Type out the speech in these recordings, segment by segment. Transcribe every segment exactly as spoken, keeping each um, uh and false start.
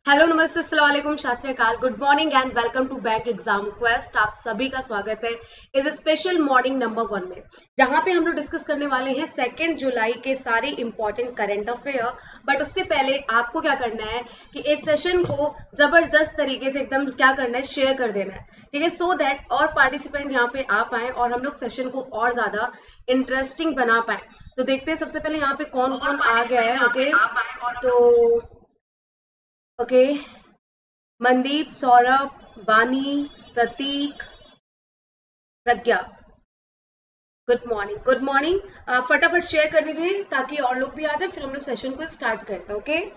Hello नमस्ते अस्सलाम वालेकुम शास्त्री काल good morning and welcome to bank exam quest. आप सभी का स्वागत है इस स्पेशल मॉर्निंग नंबर वन में, जहां पे हम लोग डिस्कस करने वाले हैं सेकेंड जुलाई के सारे इंपॉर्टेंट करंट अफेयर। बट उससे पहले आपको क्या करना है कि इस सेशन को जबरदस्त तरीके से एकदम क्या करना है, शेयर कर देना है, ठीक है, सो दैट और पार्टिसिपेंट यहाँ पे आ पाए और हम लोग सेशन को और ज्यादा इंटरेस्टिंग बना पाए। तो देखते हैं सबसे पहले यहाँ पे कौन कौन आ गया है। ओके, तो okay okay. Mandeep, Saurabh, Vani, Prateek, Pragya, good morning good morning. फटाफट शेयर कर दीजिए ताकि और लोग भी आ जाए, फिर हम लोग सेशन को स्टार्ट करते हैं। Okay,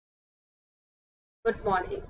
good morning.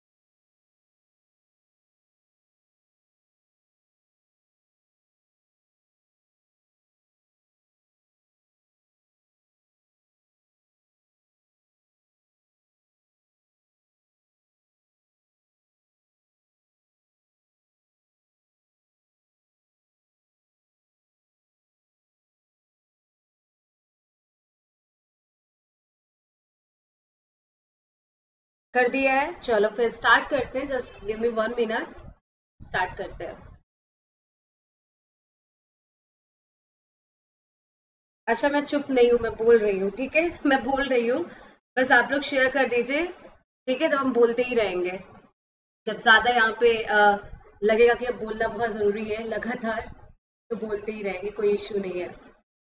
कर दिया है, चलो फिर स्टार्ट करते हैं। Just give me one minute, start करते हैं। अच्छा, मैं चुप नहीं हूं, मैं बोल रही हूँ, ठीक है, मैं बोल रही हूँ, बस आप लोग शेयर कर दीजिए, ठीक है। जब हम बोलते ही रहेंगे, जब ज्यादा यहाँ पे आ, लगेगा कि अब बोलना बहुत जरूरी है लगातार, तो बोलते ही रहेंगे, कोई इश्यू नहीं है।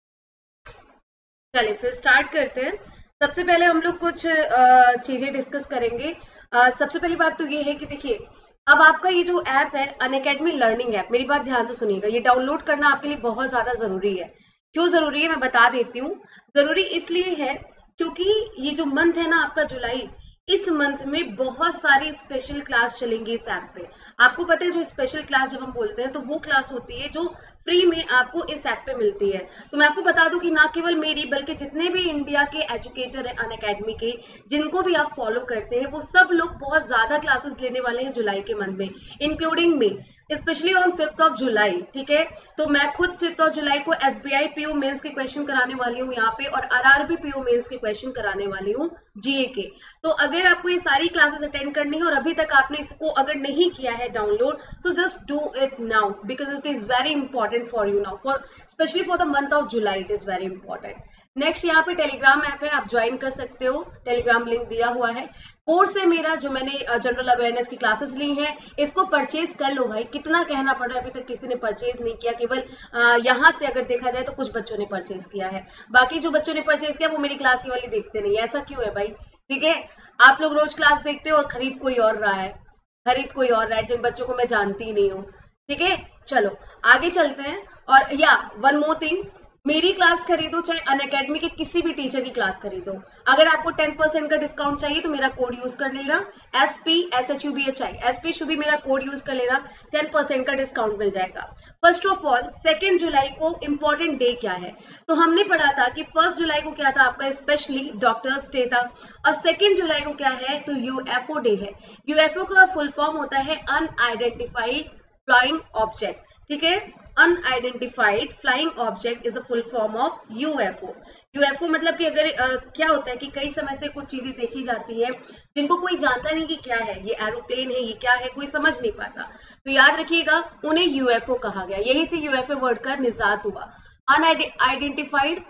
चलिए फिर स्टार्ट करते हैं। सबसे पहले हम लोग कुछ चीजें डिस्कस करेंगे। आ, सबसे पहली बात तो ये है कि देखिए, अब आपका ये जो ऐप है अनअकैडमी लर्निंग ऐप, मेरी बात ध्यान से सुनिएगा, ये डाउनलोड करना आपके लिए बहुत ज्यादा जरूरी है। क्यों जरूरी है मैं बता देती हूँ। जरूरी इसलिए है क्योंकि ये जो मंथ है ना आपका जुलाई, इस मंथ में बहुत सारी स्पेशल क्लास चलेंगी इस ऐप पे। आपको पता है जो स्पेशल क्लास जब हम बोलते हैं तो वो क्लास होती है जो फ्री में आपको इस ऐप पे मिलती है। तो मैं आपको बता दूं कि ना केवल मेरी बल्कि जितने भी इंडिया के एजुकेटर हैं अनअकैडमी के, जिनको भी आप फॉलो करते हैं, वो सब लोग बहुत ज्यादा क्लासेस लेने वाले हैं जुलाई के मंथ में, including me, specially on fifth of July, ठीक है। तो मैं खुद फिफ्थ ऑफ जुलाई को एसबीआई पीओ मेंस के क्वेश्चन कराने वाली हूँ यहाँ पे, और आरआरबी पीओ मेंस के क्वेश्चन कराने वाली हूँ जीए के। तो अगर आपको ये सारी क्लासेस अटेंड करनी है और अभी तक आपने इसको अगर नहीं किया है download, so just do it now because it is very important for you now, for specially for the month of July, it is very important. Next यहाँ पे टेलीग्राम ऐप है, आप ज्वाइन कर सकते हो, टेलीग्राम लिंक दिया हुआ है। कोर्स है मेरा जो मैंने जनरल अवेयरनेस की क्लासेस ली हैं, इसको परचेज कर लो भाई। कितना कहना पड़ रहा है, अभी तक किसी ने परचेज नहीं किया, केवल यहाँ से अगर देखा जाए तो कुछ बच्चों ने परचेज किया है, बाकी जो बच्चों ने परचेज किया वो मेरी क्लास वाली देखते नहीं। ऐसा क्यों है भाई, ठीक है। आप लोग रोज क्लास देखते हो और खरीद कोई और रहा है, खरीद कोई और रहा है, जिन बच्चों को मैं जानती ही नहीं हूँ, ठीक है। चलो आगे चलते हैं। और या वन मोर थिंग, मेरी क्लास खरीदो चाहे अनअकैडमी के किसी भी टीचर की क्लास खरीदो, अगर आपको टेन परसेंट का डिस्काउंट चाहिए तो मेरा कोड यूज कर लेना, S P S H U B H I, S P भी मेरा कोड यूज कर लेना, टेन परसेंट का डिस्काउंट मिल जाएगा। First of all, second July को इंपॉर्टेंट डे क्या है, तो हमने पढ़ा था कि फर्स्ट जुलाई को क्या था आपका स्पेशली डॉक्टर्स डे था, और सेकेंड जुलाई को क्या है तो यूएफओ डे है। यूएफओ का फुल फॉर्म होता है अनआइडेंटिफाइड फ्लाइंग ऑब्जेक्ट, ठीक है। Unidentified flying object is the full form of UFO. UFO मतलब कि अगर आ, क्या होता है कि कई समय से कुछ चीजें देखी जाती है जिनको कोई जानता नहीं कि क्या है, ये एरोप्लेन है, ये क्या है, कोई समझ नहीं पाता, तो याद रखिएगा उन्हें यूएफओ कहा गया, यही से यूएफओ वर्ड का निजात हुआ। अनआइडेंटिफाइड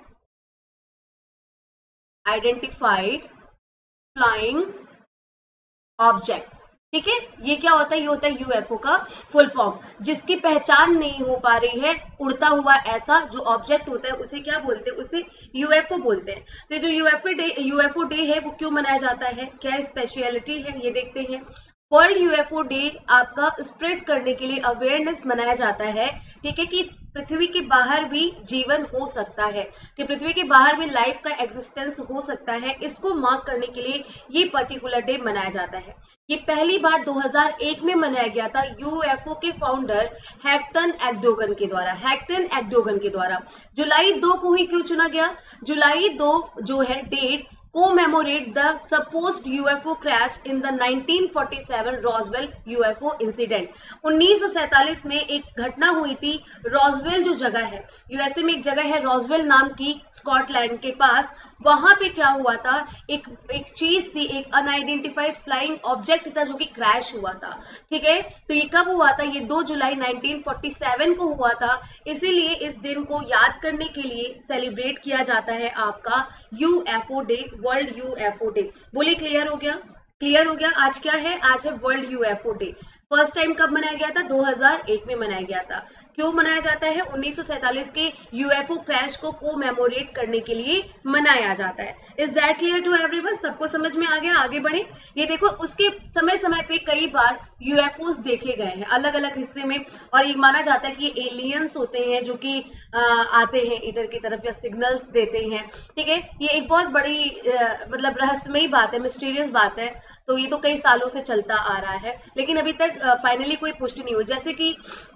आइडेंटिफाइड फ्लाइंग ऑब्जेक्ट, ठीक है। ये क्या होता है, ये होता है यूएफओ का फुल फॉर्म, जिसकी पहचान नहीं हो पा रही है, उड़ता हुआ ऐसा जो ऑब्जेक्ट होता है उसे क्या बोलते हैं, उसे यूएफओ बोलते हैं। तो जो यूएफओ डे यूएफओ डे है वो क्यों मनाया जाता है, क्या स्पेशलिटी है, ये देखते हैं। वर्ल्ड यूएफओ डे आपका स्प्रेड करने के लिए अवेयरनेस मनाया जाता है, ठीक है, कि पृथ्वी के बाहर भी जीवन हो सकता है, कि पृथ्वी के बाहर भी लाइफ का एग्जिस्टेंस हो सकता है। इसको मार्क करने के लिए ये पर्टिकुलर डे मनाया जाता है। ये पहली बार दो हज़ार एक में मनाया गया था यूएफओ के फाउंडर हैक्टन एक्डोगन के द्वारा, हैक्टन एक्डोगन के द्वारा। जुलाई दो को ही क्यों चुना गया, जुलाई दो जो है date, commemorate the supposed U F O crash in the nineteen forty-seven Roswell U F O incident। उन्नीस सौ सैंतालीस में एक घटना हुई थी रॉसवेल जो जगह है, यूएसए में एक जगह है रॉसवेल नाम की स्कॉटलैंड के पास। वहां पे क्या हुआ था, एक एक चीज थी, एक अनआइडेंटिफाइड फ्लाइंग ऑब्जेक्ट था जो कि क्रैश हुआ था। ठीक है, तो ये कब हुआ था, ये दो जुलाई नाइनटीन फोर्टी सेवन को हुआ था। इसीलिए इस दिन को याद करने के लिए सेलिब्रेट किया जाता है आपका UFO day, world UFO day. बोलिए क्लियर हो गया? क्लियर हो गया? आज क्या है? आज है world UFO day. First time कब मनाया गया था? दो हज़ार एक में मनाया गया था। क्यों मनाया जाता है? उन्नीस सौ सैंतालीस के यूएफओ क्रैश को कोमेमोरेट करने के लिए मनाया जाता है। Is that clear to everyone? सबको समझ में आ गया? आगे बढ़े। ये देखो, उसके समय समय पे कई बार यूएफओस देखे गए हैं अलग अलग हिस्से में, और ये माना जाता है कि एलियंस होते हैं जो कि आते हैं इधर की तरफ या सिग्नल्स देते हैं। ठीक है, ये एक बहुत बड़ी आ, मतलब रहस्यमयी बात है, मिस्टीरियस बात है। तो ये तो कई सालों से चलता आ रहा है, लेकिन अभी तक फाइनली कोई पुष्टि नहीं हुई। जैसे कि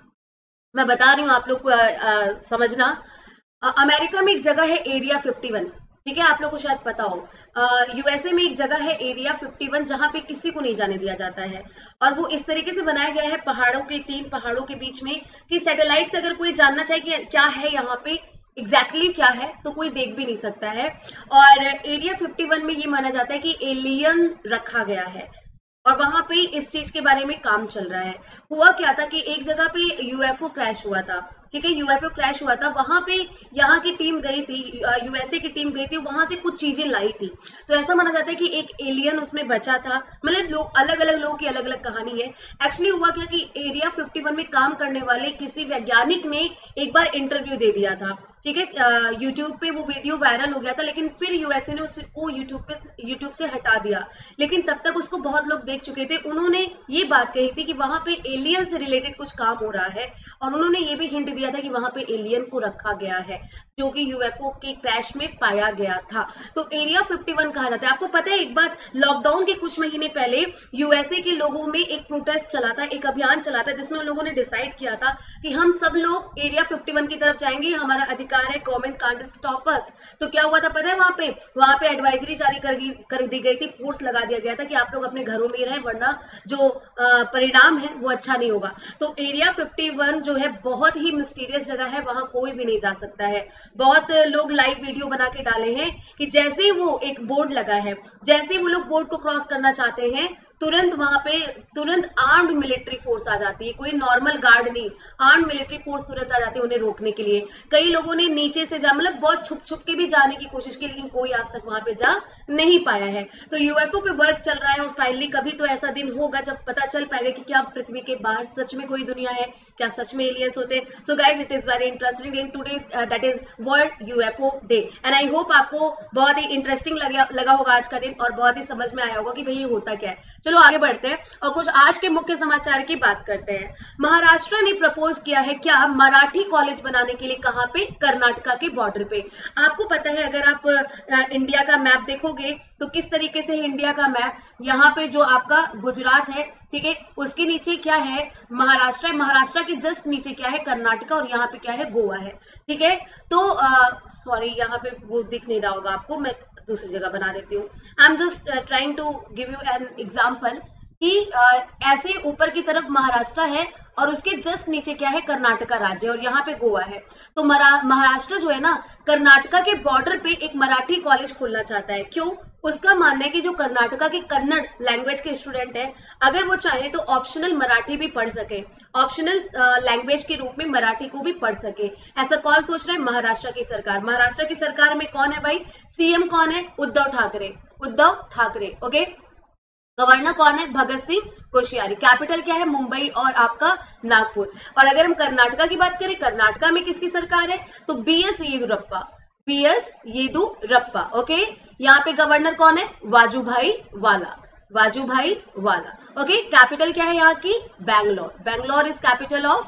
मैं बता रही हूँ आप लोग को आ, आ, समझना, आ, अमेरिका में एक जगह है एरिया इक्यावन। ठीक है, आप लोग को शायद पता हो। यूएसए में एक जगह है एरिया इक्यावन जहां पे किसी को नहीं जाने दिया जाता है, और वो इस तरीके से बनाया गया है पहाड़ों के, तीन पहाड़ों के बीच में, कि सैटेलाइट से अगर कोई जानना चाहे कि क्या है यहाँ पे, एग्जैक्टली exactly क्या है, तो कोई देख भी नहीं सकता है। और एरिया इक्यावन में ये माना जाता है कि एलियन रखा गया है, और वहां पे इस चीज के बारे में काम चल रहा है। हुआ क्या था कि एक जगह पे यूएफओ क्रैश हुआ था। ठीक है, यूएफओ क्रैश हुआ था, वहां पे यहाँ की टीम गई थी, यूएसए की टीम गई थी, वहां से कुछ चीजें लाई थी। तो ऐसा माना जाता है कि एक एलियन उसमें बचा था। मतलब लोग, अलग अलग लोगों की अलग अलग कहानी है। एक्चुअली हुआ क्या कि एरिया इक्यावन में काम करने वाले किसी वैज्ञानिक ने एक बार इंटरव्यू दे दिया था। ठीक है, यूट्यूब पे वो वीडियो वायरल हो गया था, लेकिन फिर यूएसए ने उसको यूट्यूब पे यूट्यूब से हटा दिया। लेकिन तब तक उसको बहुत लोग देख चुके थे। उन्होंने ये बात कही थी कि वहां पे एलियन से रिलेटेड कुछ काम हो रहा है, और उन्होंने ये भी हिंट दिया था कि वहां पे एलियन को रखा गया है जो कि यूएफओ के क्रैश में पाया गया था। तो एरिया इक्यावन कहा जाता है। आपको पता है, एक बार लॉकडाउन के कुछ महीने पहले यूएसए के लोगों में एक प्रोटेस्ट चला था, एक अभियान चला था, जिसमें उन लोगों ने डिसाइड किया था कि हम सब लोग एरिया इक्यावन की तरफ जाएंगे, हमारा अधिकार है, गवर्नमेंट कांट स्टॉप अस। तो क्या हुआ था पता है, वहां पे वहां पे एडवाइजरी जारी कर, कर दी गई थी, फोर्स लगा दिया गया था कि आप लोग अपने घरों में ही रहें, वरना जो परिणाम है वो अच्छा नहीं होगा। तो एरिया इक्यावन जो है बहुत ही मिस्टीरियस जगह है, वहां कोई भी नहीं जा सकता है। बहुत लोग लाइव वीडियो बना के डाले हैं कि जैसे ही वो एक बोर्ड लगा है, जैसे ही वो लोग बोर्ड को क्रॉस करना चाहते हैं, तुरंत वहां पे तुरंत आर्म्ड मिलिट्री फोर्स आ जाती है। कोई नॉर्मल गार्ड नहीं, आर्म्ड मिलिट्री फोर्स तुरंत आ जाती है उन्हें रोकने के लिए। कई लोगों ने नीचे से जा, मतलब बहुत छुप छुप के भी जाने की कोशिश की, लेकिन कोई आज तक वहां पे जा नहीं पाया है। तो यूएफओ पे वर्क चल रहा है, और फाइनली कभी तो ऐसा दिन होगा जब पता चल पाएगा कि क्या पृथ्वी के बाहर सच में कोई दुनिया है, क्या सच में एलियंस होते हैं। So guys, it is very interesting day today, that is world UFO day, and I hope आपको बहुत ही इंटरेस्टिंग लगा लगा होगा आज का दिन, और बहुत ही समझ में आया होगा कि भाई ये होता क्या है। चलो आगे बढ़ते हैं और कुछ आज के मुख्य समाचार की बात करते हैं। महाराष्ट्र ने प्रपोज किया है क्या मराठी कॉलेज बनाने के लिए, कहां पे? कर्नाटका के बॉर्डर पे। आपको पता है, अगर आप आ, इंडिया का मैप देखोगे तो किस तरीके से है इंडिया का मैप, यहाँ पे जो आपका गुजरात है, ठीक है, उसके नीचे क्या है? महाराष्ट्र है। महाराष्ट्र के जस्ट नीचे क्या है? कर्नाटका, और यहाँ पे क्या है? गोवा है। ठीक है, तो सॉरी यहाँ पे वो दिख नहीं रहा होगा आपको, मैं दूसरी जगह बना देती हूँ। I am just trying to give you an example कि uh, ऐसे ऊपर की तरफ महाराष्ट्र है, और उसके जस्ट नीचे क्या है? कर्नाटका राज्य, और यहाँ पे गोवा है। तो महाराष्ट्र जो है ना, कर्नाटका के बॉर्डर पे एक मराठी कॉलेज खोलना चाहता है। क्यों? उसका मानना है कि जो कर्नाटका के कन्नड़ लैंग्वेज के स्टूडेंट हैं, अगर वो चाहे तो ऑप्शनल मराठी भी पढ़ सके, ऑप्शनल लैंग्वेज के रूप में मराठी को भी पढ़ सके। ऐसा कौन सोच रहा है? महाराष्ट्र की सरकार। महाराष्ट्र की सरकार में कौन है भाई? सीएम कौन है? उद्धव ठाकरे। उद्धव ठाकरे, ओके। गवर्नर कौन है? भगत सिंह कोश्यारी। कैपिटल क्या है? मुंबई और आपका नागपुर। और अगर हम कर्नाटका की बात करें, कर्नाटका में किसकी सरकार है? तो B S Yediyurappa, B S Yediyurappa, okay. यहाँ पे गवर्नर कौन है? वाजूभाई वाला, वाजूभाई वाला, ओके। कैपिटल क्या है यहाँ की? Bangalore. Bangalore is capital of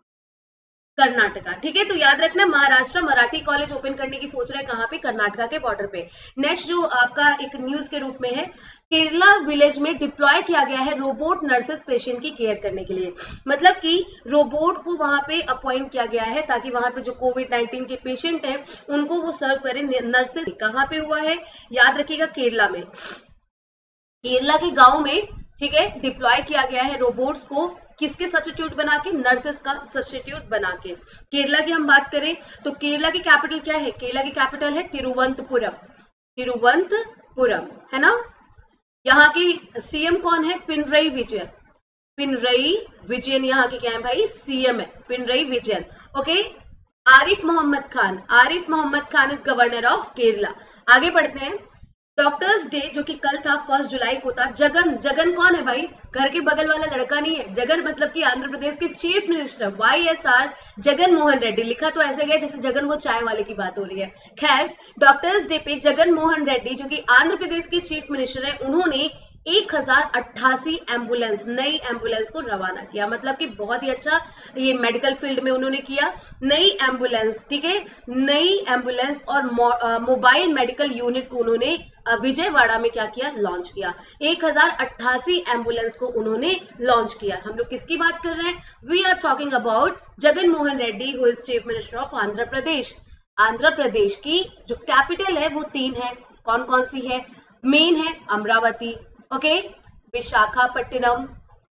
Karnataka. ठीक है, तो याद रखना, महाराष्ट्र मराठी कॉलेज ओपन करने की सोच रहा है, कहां पे? कर्नाटका के बॉर्डर पे। नेक्स्ट जो आपका एक न्यूज के रूप में है, केरला विलेज में डिप्लॉय किया गया है रोबोट नर्सेस पेशेंट की केयर करने के लिए। मतलब कि रोबोट को वहां पे अपॉइंट किया गया है ताकि वहां पे जो कोविड नाइनटीन के पेशेंट हैं उनको वो सर्व करें नर्सेस। कहाँ पे हुआ है, याद रखिएगा, केरला में। केरला के गांव में, ठीक है, डिप्लॉय किया गया है रोबोट्स को, किसके सब्स्टिट्यूट बना के, नर्सेस का सब्स्टिट्यूट बना के। केरला की हम बात करें तो केरला की कैपिटल क्या है, केरला की कैपिटल है तिरुवनंतपुरम, तिरुवनंतपुरम, है ना। यहाँ की सीएम कौन है, पिनरई विजयन, पिनरई विजयन यहाँ के क्या है भाई, सीएम है, Pinarayi Vijayan. Okay, Arif Mohammad Khan, Arif Mohammad Khan is governor of Kerala. आगे बढ़ते हैं। डॉक्टर्स डे जो कि कल था, फर्स्ट जुलाई को था। जगन, जगन कौन है भाई, घर के बगल वाला लड़का नहीं है। जगन मतलब कि आंध्र प्रदेश के chief minister Y S R Jagan Mohan Reddy. लिखा तो ऐसे गया जैसे जगन वो चाय वाले की बात हो रही है। खैर, डॉक्टर्स डे पे जगन मोहन रेड्डी जो कि आंध्र प्रदेश के चीफ मिनिस्टर है, उन्होंने एक हजार अट्ठासी एम्बुलेंस, नई एम्बुलेंस को रवाना किया। मतलब कि बहुत ही अच्छा ये मेडिकल फील्ड में उन्होंने किया। नई एम्बुलेंस, ठीक है, नई एम्बुलेंस और मोबाइल मेडिकल यूनिट को उन्होंने विजयवाड़ा में क्या किया, लॉन्च किया। एक हजार अट्ठासी एम्बुलेंस को उन्होंने लॉन्च किया। हम लोग किसकी बात कर रहे हैं, we are talking about Jagan Mohan Reddy who is chief minister of Andhra Pradesh. Andhra Pradesh की जो कैपिटल है वो तीन है, कौन कौन सी है, मेन है अमरावती, ओके, विशाखापट्टनम,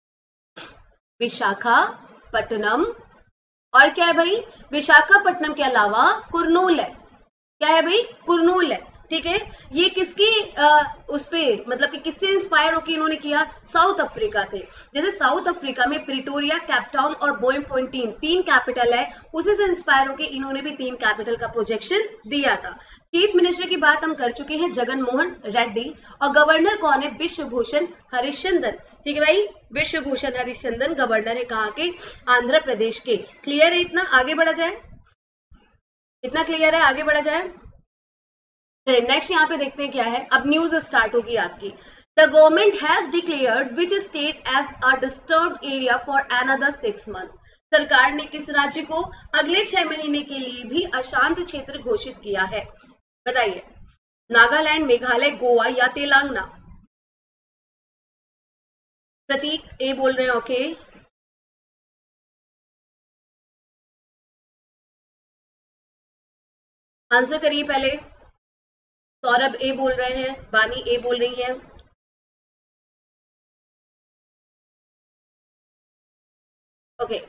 विशाखापट्टनम, और क्या है भाई, विशाखापट्टनम के अलावा कुरनूल है। क्या है भाई, कुरनूल है, ठीक है। ये किसकी आ, उस पे मतलब कि किससे इंस्पायर होकर इन्होंने किया, साउथ अफ्रीका थे। जैसे साउथ अफ्रीका में प्रिटोरिया, कैपटाउन और ब्लोमफोंटेन तीन कैपिटल है, उसी से इंस्पायर होकर इन्होंने भी तीन कैपिटल का प्रोजेक्शन दिया था। चीफ मिनिस्टर की बात हम कर चुके हैं, जगन मोहन रेड्डी, और गवर्नर कौन है, विश्वभूषण हरिश्चंद्रन, ठीक है भाई, विश्वभूषण हरिश्चंद्रन गवर्नर है कहाँ के, आंध्र प्रदेश के। क्लियर है इतना, आगे बढ़ा जाए, इतना क्लियर है, आगे बढ़ा जाए। चलिए नेक्स्ट यहाँ पे देखते हैं क्या है। अब न्यूज स्टार्ट होगी आपकी। The government has declared which state as a disturbed area for another six month. सरकार ने किस राज्य को अगले छह महीने के लिए भी अशांत क्षेत्र घोषित किया है, बताइए। नागालैंड, मेघालय, गोवा या तेलंगाना। प्रतीक ए बोल रहे हैं, ओके। आंसर करिए पहले। सौरभ ए बोल रहे हैं, बानी ए बोल रही है। ओके,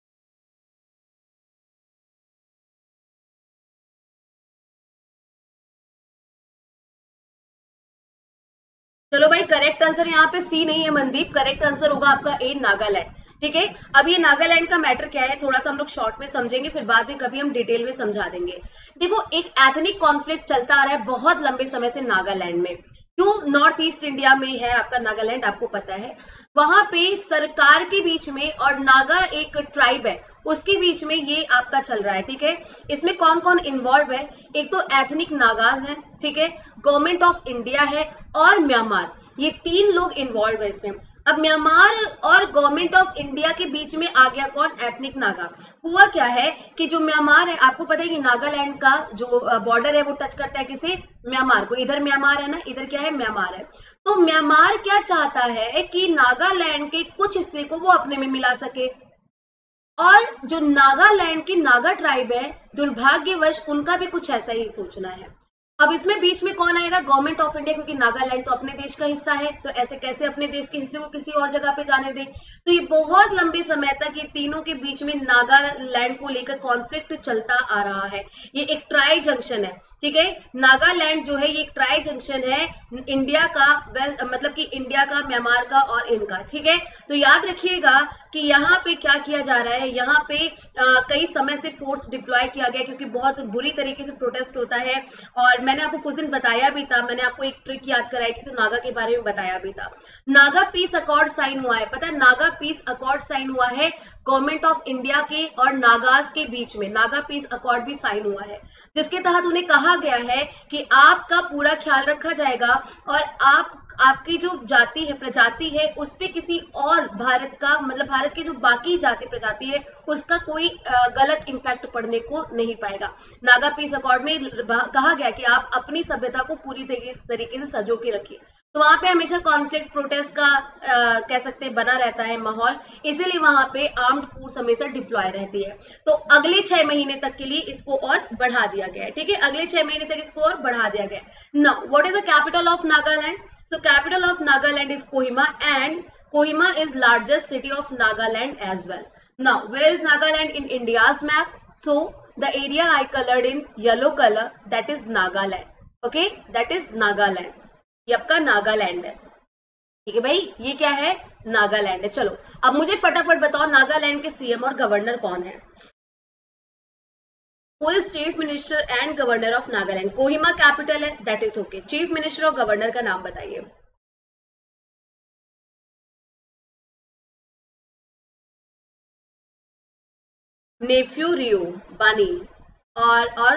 चलो भाई, करेक्ट आंसर यहाँ पे सी नहीं है मनदीप, करेक्ट आंसर होगा आपका ए, नागालैंड, ठीक है। अब ये नागालैंड का मैटर क्या है, थोड़ा सा हम लोग शॉर्ट में समझेंगे, फिर बाद में कभी हम डिटेल में समझा देंगे। देखो, एक एथनिक कॉन्फ्लिक्ट चलता आ रहा है बहुत लंबे समय से नागालैंड में। क्यों, नॉर्थ ईस्ट इंडिया में है आपका नागालैंड, आपको पता है। वहां पे सरकार के बीच में और नागा एक ट्राइब है उसके बीच में ये आपका चल रहा है, ठीक है। इसमें कौन कौन इन्वॉल्व है, एक तो एथनिक नागाज है, ठीक है, गवर्नमेंट ऑफ इंडिया है और म्यांमार, ये तीन लोग इन्वॉल्व है इसमें। अब म्यांमार और गवर्नमेंट ऑफ इंडिया के बीच में आ गया कौन, एथनिक नागा। हुआ क्या है कि जो म्यांमार है, आपको पता है कि नागालैंड का जो बॉर्डर है वो टच करता है किसे, म्यांमार को। इधर म्यांमार है ना, इधर क्या है, म्यांमार है। तो म्यांमार क्या चाहता है कि नागालैंड के कुछ हिस्से को वो अपने में मिला सके, और जो नागालैंड की नागा ट्राइब है, दुर्भाग्यवश उनका भी कुछ ऐसा ही सोचना है। अब इसमें बीच में कौन आएगा, गवर्नमेंट ऑफ इंडिया, क्योंकि नागालैंड तो अपने देश का हिस्सा है, तो ऐसे कैसे अपने देश के हिस्से को किसी और जगह पे जाने दे। तो ये बहुत लंबे समय तक ये तीनों के बीच में नागालैंड को लेकर कॉन्फ्लिक्ट चलता आ रहा है। ये एक ट्राई जंक्शन है, ठीक है। नागालैंड जो है ये एक ट्राई जंक्शन है इंडिया का, वेल मतलब कि इंडिया का, म्यांमार का और इनका, ठीक है। तो याद रखिएगा कि यहाँ पे क्या किया जा रहा है, यहाँ पे आ, कई समय से फोर्स डिप्लॉय किया गया क्योंकि बहुत बुरी तरीके से प्रोटेस्ट होता है। और मैंने आपको कुछ दिन बताया भी था, मैंने आपको एक ट्रिक याद कराई थी, तो नागा के बारे में बताया भी था। नागा पीस अकॉर्ड साइन हुआ है, पता है, नागा पीस अकॉर्ड साइन हुआ है गवर्नमेंट ऑफ इंडिया के और नागाज के बीच में। नागा पीस अकॉर्ड भी साइन हुआ है, जिसके तहत उन्हें कहा गया है कि आपका पूरा ख्याल रखा जाएगा और आप आपकी जो जाति है, प्रजाति है, उस पर किसी और भारत का मतलब भारत की जो बाकी जाति प्रजाति है उसका कोई गलत इंपैक्ट पड़ने को नहीं पाएगा। नागा पीस अकॉर्ड में कहा गया कि आप अपनी सभ्यता को पूरी तरीके से सजो के रखिए। तो वहां पे हमेशा कॉन्फ्लिक्ट प्रोटेस्ट का आ, कह सकते हैं बना रहता है माहौल, इसीलिए वहां पे आर्म्ड फोर्स हमेशा डिप्लॉय रहती है। तो अगले छह महीने तक के लिए इसको और बढ़ा दिया गया है, ठीक है, अगले छह महीने तक इसको और बढ़ा दिया गया है। Now what is the capital of Nagaland? So capital of Nagaland is Kohima and Kohima is largest city of Nagaland as well. Now, where is Nagaland in India's map? So, the area I colored in yellow color, that is Nagaland. Okay, that is Nagaland. ये आपका नागालैंड है, ठीक है भाई, ये क्या है? नागालैंड है। चलो अब मुझे फटाफट बताओ नागालैंड के सीएम और गवर्नर कौन है? Who is chief minister and governor of Nagaland? Kohima capital है, that is okay. Chief minister और गवर्नर का नाम बताइए। नेफ्यू रियो, बानी, और और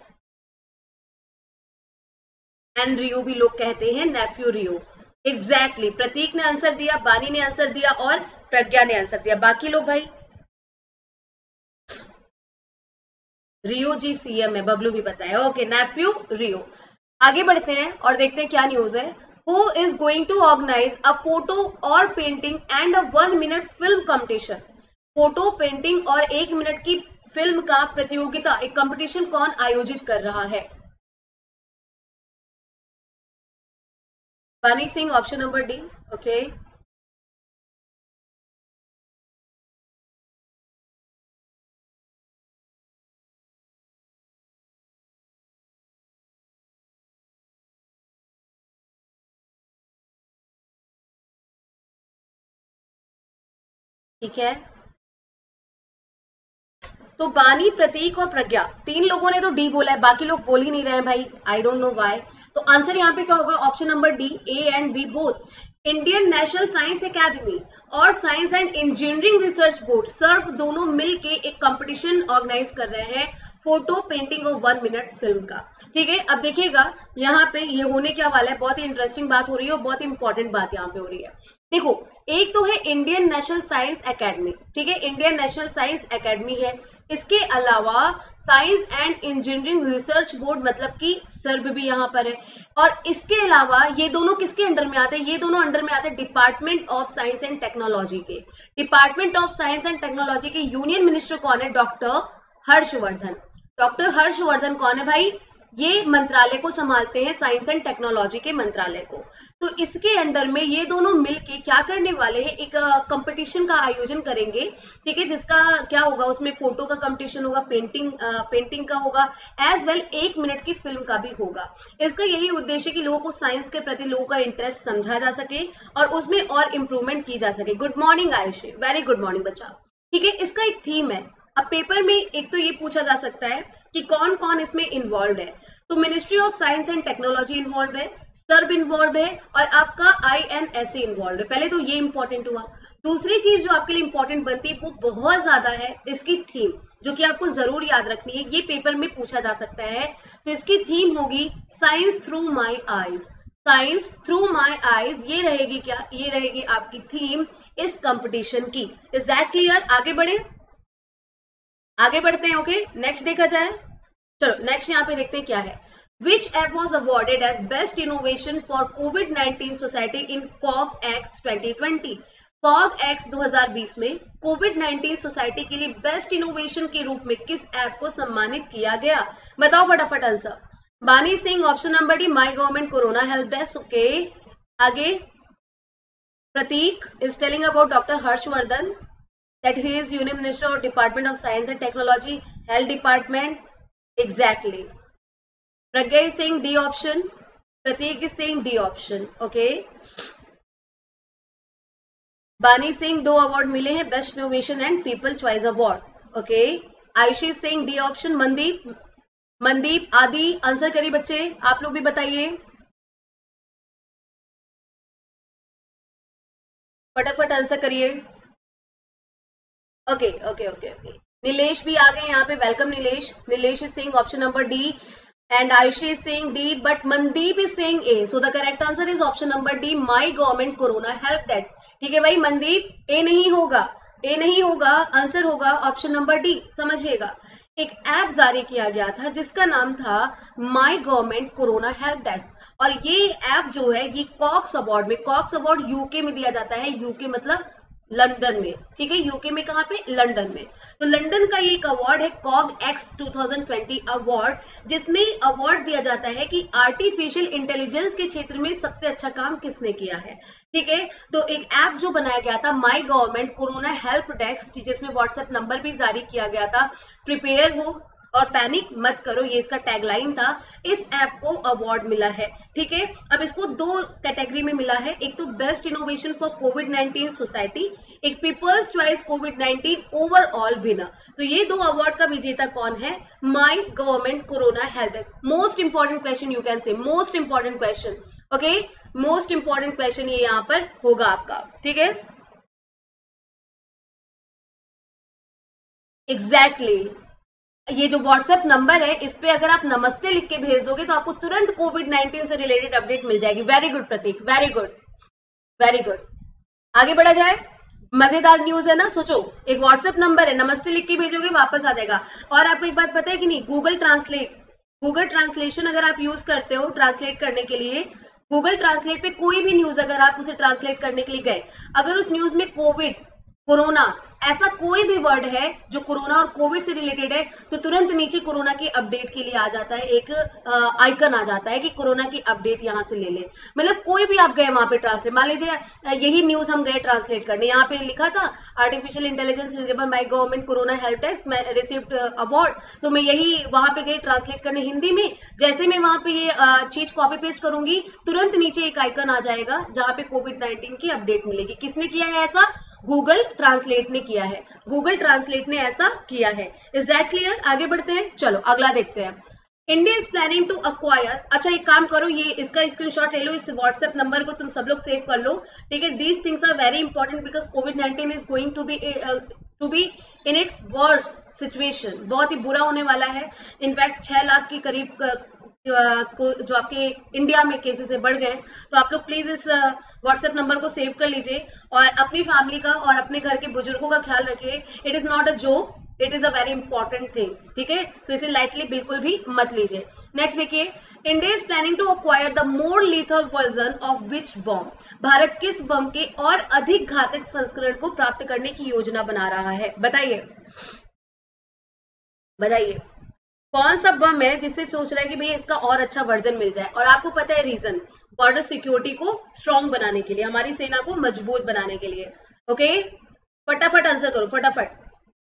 एंड रियो भी लोग कहते हैं, नेफ्यू रियो। एग्जैक्टली, प्रतीक ने आंसर दिया, बानी ने आंसर दिया और प्रज्ञा ने आंसर दिया। बाकी लोग भाई? रियो जी सीएम है, बबलू भी बताया। ओके, नेफ्यू रियो। आगे बढ़ते हैं और देखते हैं क्या न्यूज है। Who is going to organize a photo और painting and a one minute film competition? Photo, painting और एक मिनट की फिल्म का प्रतियोगिता, एक कंपटीशन कौन आयोजित कर रहा है? Bani Singh, option number D. Okay, ठीक है, तो बानी, प्रतीक और प्रज्ञा, तीन लोगों ने तो डी बोला है, बाकी लोग बोल ही नहीं रहे हैं भाई, आई डोंट नो व्हाई। तो आंसर यहाँ पे क्या होगा? Option number D, A and B both. Indian National Science Academy और science and engineering research board SERB दोनों मिलके एक कंपटीशन ऑर्गेनाइज कर रहे हैं फोटो, पेंटिंग और वन मिनट फिल्म का, ठीक है। अब देखिएगा यहाँ पे ये होने क्या वाला है, बहुत ही इंटरेस्टिंग बात हो रही है और बहुत ही इंपॉर्टेंट बात यहाँ पे हो रही है। देखो, एक तो है इंडियन नेशनल साइंस एकेडमी, ठीक है, इंडियन नेशनल साइंस एकेडमी है। इसके अलावा science and engineering research board, मतलब कि सर्व भी यहाँ पर है। और इसके अलावा ये दोनों किसके अंडर में आते हैं? ये दोनों अंडर में आते हैं department of science and technology के। Department of science and technology के यूनियन मिनिस्टर कौन है? डॉक्टर हर्षवर्धन। डॉक्टर हर्षवर्धन कौन है भाई? ये मंत्रालय को संभालते हैं, साइंस एंड टेक्नोलॉजी के मंत्रालय को। तो इसके अंडर में ये दोनों मिलके क्या करने वाले हैं? एक कंपटीशन का आयोजन करेंगे, ठीक है, जिसका क्या होगा? उसमें फोटो का कंपटीशन होगा, पेंटिंग पेंटिंग का होगा, एज वेल एक मिनट की फिल्म का भी होगा। इसका यही उद्देश्य कि लोगों को साइंस के प्रति लोगों का इंटरेस्ट समझा जा सके और उसमें और इम्प्रूवमेंट की जा सके। Good morning Ayushi, very good morning बच्चा, ठीक है। इसका एक थीम है। अब पेपर में एक तो ये पूछा जा सकता है कि कौन कौन इसमें इन्वॉल्व है। तो ministry of science and technology involve है, सर्व इन्वॉल्व है और आपका I N S A involve है। पहले तो ये इंपॉर्टेंट हुआ। दूसरी चीज जो आपके लिए इंपॉर्टेंट बनती है वो बहुत ज्यादा है, इसकी थीम, जो कि आपको जरूर याद रखनी है, ये पेपर में पूछा जा सकता है। तो इसकी थीम होगी science through my eyes. Science through my eyes, ये रहेगी क्या? ये रहेगी आपकी थीम इस कंपटीशन की। Is that clear? आगे बढ़े, आगे बढ़ते हैं। ओके, नेक्स्ट देखा जाए। चलो नेक्स्ट यहाँ पे देखते हैं क्या है। Which app was awarded as best innovation for COVID nineteen society in CogX twenty twenty? CogX दो हज़ार बीस में कोविड नाइनटीन सोसाइटी के लिए बेस्ट इनोवेशन के रूप में किस ऐप को सम्मानित किया गया? बताओ फटाफट answer. Bani Singh, option number D, my government corona help desk. Okay, आगे Prateek is telling about doctor Harshvardhan that he is Union Minister of Department of Science and Technology, Health Department. Exactly. Pragya is saying D option. Prateek is saying D option. Okay. Bani Singh, दो award मिले हैं, best innovation and people choice award. Okay, Ayushi Singh D option. Mandeep, Mandeep Aadi answer करिए बच्चे, आप लोग भी बताइए फटाफट आंसर करिए। Okay okay okay okay, Nilesh भी आ गए यहाँ पे, welcome Nilesh. Nilesh is saying option number D and Ayushi is saying D, but Mandeep is saying A. So the correct answer is option number D, my government corona help desk. ठीक है भाई मनदीप, ए नहीं होगा, ए नहीं होगा, आंसर होगा ऑप्शन नंबर डी। समझिएगा, एक ऐप जारी किया गया था जिसका नाम था my government corona help desk. और ये ऐप जो है ये कॉक्स अवार्ड में, कॉक्स अवार्ड यूके में दिया जाता है, यूके मतलब लंदन में, ठीक है, यूके में कहाँ पे, लंदन में। तो लंदन का ये एक अवार्ड है CogX twenty twenty award, जिसमें अवार्ड दिया जाता है कि आर्टिफिशियल इंटेलिजेंस के क्षेत्र में सबसे अच्छा काम किसने किया है, ठीक है। तो एक ऐप जो बनाया गया था my government corona help desk, जिसमें व्हाट्सएप नंबर भी जारी किया गया था, प्रिपेयर हो और पैनिक मत करो, ये इसका टैगलाइन था। इस ऐप को अवार्ड मिला है, ठीक है। अब इसको दो कैटेगरी में मिला है, एक तो best innovation for COVID nineteen society, एक people's choice COVID nineteen overall winner. तो ये दो अवार्ड का विजेता कौन है, my government corona help. Most important question, you can say most important question, okay, most important question ये यहाँ पर होगा आपका, ठीक है। Exactly exactly. ये जो व्हाट्सएप नंबर है इस पे अगर आप नमस्ते लिख के भेज दोगे तो आपको तुरंत कोविड नाइनटीन से रिलेटेड अपडेट मिल जाएगी। Very good Prateek, very good, very good. आगे बढ़ा जाए, मजेदार न्यूज है ना, सोचो एक व्हाट्सएप नंबर है, नमस्ते लिख के भेजोगे वापस आ जाएगा। और आपको एक बात पता है कि नहीं, गूगल ट्रांसलेट, गूगल ट्रांसलेशन अगर आप यूज करते हो ट्रांसलेट करने के लिए, गूगल ट्रांसलेट पे कोई भी न्यूज अगर आप उसे ट्रांसलेट करने के लिए गए, अगर उस न्यूज में कोविड, कोरोना ऐसा कोई भी वर्ड है जो कोरोना और कोविड से रिलेटेड है, तो तुरंत नीचे कोरोना की अपडेट के लिए आ जाता है, एक आइकन आ जाता है कि कोरोना की अपडेट यहां से ले ले। मतलब कोई भी आप गए वहां पे ट्रांसलेट, मान लीजिए यही न्यूज हम गए ट्रांसलेट करने, यहाँ पे लिखा था artificial intelligence enable my government corona help desk मैं रिसीव्ड अवार्ड, तो मैं यही वहां पे गई ट्रांसलेट करने हिंदी में। जैसे मैं वहां पे ये चीज कॉपी पेस्ट करूंगी, तुरंत नीचे एक आइकन आ जाएगा जहां पे कोविड नाइनटीन की अपडेट मिलेगी। किसने किया है ऐसा, गूगल ट्रांसलेट ने किया है, गूगल ट्रांसलेट ने ऐसा किया है। Is that clear? आगे बढ़ते हैं, चलो अगला देखते हैं। India is planning to acquire, अच्छा एक काम करो, ये इसका स्क्रीनशॉट ले लो, इस व्हाट्सएप नंबर को तुम सब लोग सेव कर लो, ठीक है। These things are very important because COVID nineteen is going to be to be in its worst situation, बहुत ही बुरा होने वाला है। इनफैक्ट छह लाख के करीब को जो आपके इंडिया में केसेस है बढ़ गए, तो आप लोग प्लीज इस व्हाट्सएप नंबर को सेव कर लीजिए और अपनी फैमिली का और अपने घर के बुजुर्गों का ख्याल रखिए। It is not a joke, it is a very important thing, ठीक है। सो इसे लाइटली बिल्कुल भी मत लीजिए। नेक्स्ट देखिए, India is planning to acquire the more lethal version of which bomb, Bharat किस बम के और अधिक घातक संस्करण को प्राप्त करने की योजना बना रहा है, बताइए बताइए कौन सा बम है जिससे सोच रहा है कि भैया इसका और अच्छा वर्जन मिल जाए। और आपको पता है रीजन, बॉर्डर सिक्योरिटी को स्ट्रांग बनाने के लिए, हमारी सेना को मजबूत बनाने के लिए। ओके, फटाफट आंसर करो फटाफट।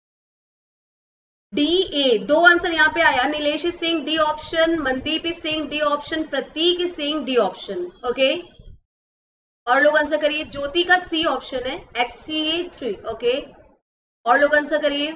डी ए, दो आंसर यहाँ पे आया, Nilesh Singh D option, Mandeep Singh D option, Prateek Singh D option, okay. और लोग आंसर करिए, ज्योति का सी ऑप्शन है, H C A three, okay. और लोग आंसर करिए,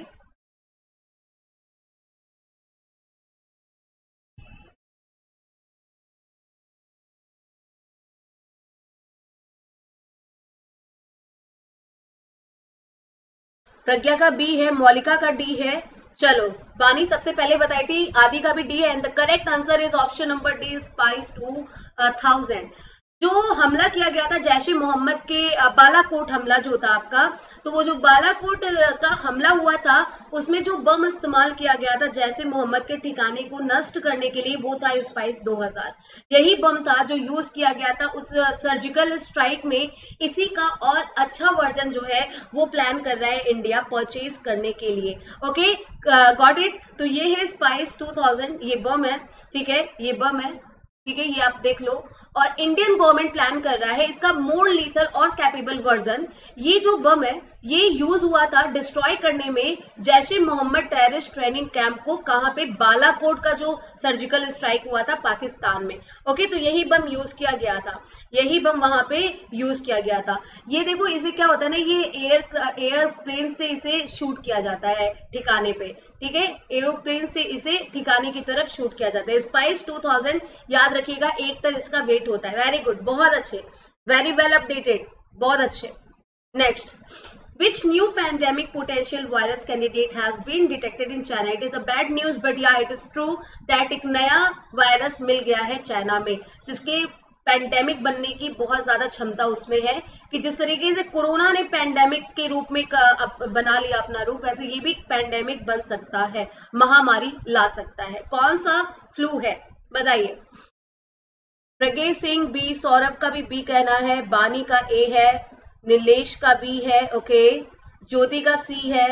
प्रज्ञा का बी है, मौलिका का डी है। चलो, वानी सबसे पहले बताई थी, आदि का भी डी है, and the correct answer is option number D, Spice two thousand. जो हमला किया गया था जैश ए मोहम्मद के, बालाकोट हमला जो था आपका, तो वो जो बालाकोट का हमला हुआ था उसमें जो बम इस्तेमाल किया गया था जैश ए मोहम्मद के ठिकाने को नष्ट करने के लिए, वो था स्पाइस दो हज़ार। यही बम था जो यूज किया गया था उस सर्जिकल स्ट्राइक में। इसी का और अच्छा वर्जन जो है वो प्लान कर रहा है इंडिया परचेज करने के लिए। Okay, got it. तो ये है स्पाइस टू थाउजेंड, ये बम है, ठीक है, ये बम है, ठीक है, ये आप देख लो। और इंडियन गवर्नमेंट प्लान कर रहा है इसका मोर लीथल और कैपेबल वर्जन। ये जो बम है ये यूज हुआ था डिस्ट्रॉय करने में Jaish e Mohammed terrorist training camp को, कहां पे, बालाकोट का जो सर्जिकल स्ट्राइक हुआ था पाकिस्तान में। ओके, तो यही बम यूज किया गया था, यही बम वहां पे यूज किया गया था। ये देखो, इसे क्या होता है ना, ये एयर एयरप्लेन से इसे शूट किया जाता है ठिकाने पे, ठीक है, एरोप्लेन से इसे ठिकाने की तरफ शूट किया जाता है। स्पाइस टू थाउजेंड याद रखिएगा, एक टन इसका वेट होता है। वेरी गुड, बहुत अच्छे, वेरी वेल अपडेटेड, बहुत अच्छे। Next, which new pandemic potential virus candidate has been detected in China? It is a bad news, but yeah, it is true that एक नया वायरस मिल गया है चाइना में, जिसके पैंडेमिक बनने की बहुत ज्यादा क्षमता उसमें है कि जिस तरीके से कोरोना ने पैंडेमिक के रूप में बना लिया अपना रूप, वैसे ये भी पैंडेमिक बन सकता है, महामारी ला सकता है। कौन सा फ्लू है, बताइए। प्रज्ञा सिंह बी, सौरभ का भी बी कहना है, बानी का ए है, नीलेश का बी है, ओके, ज्योति का सी है,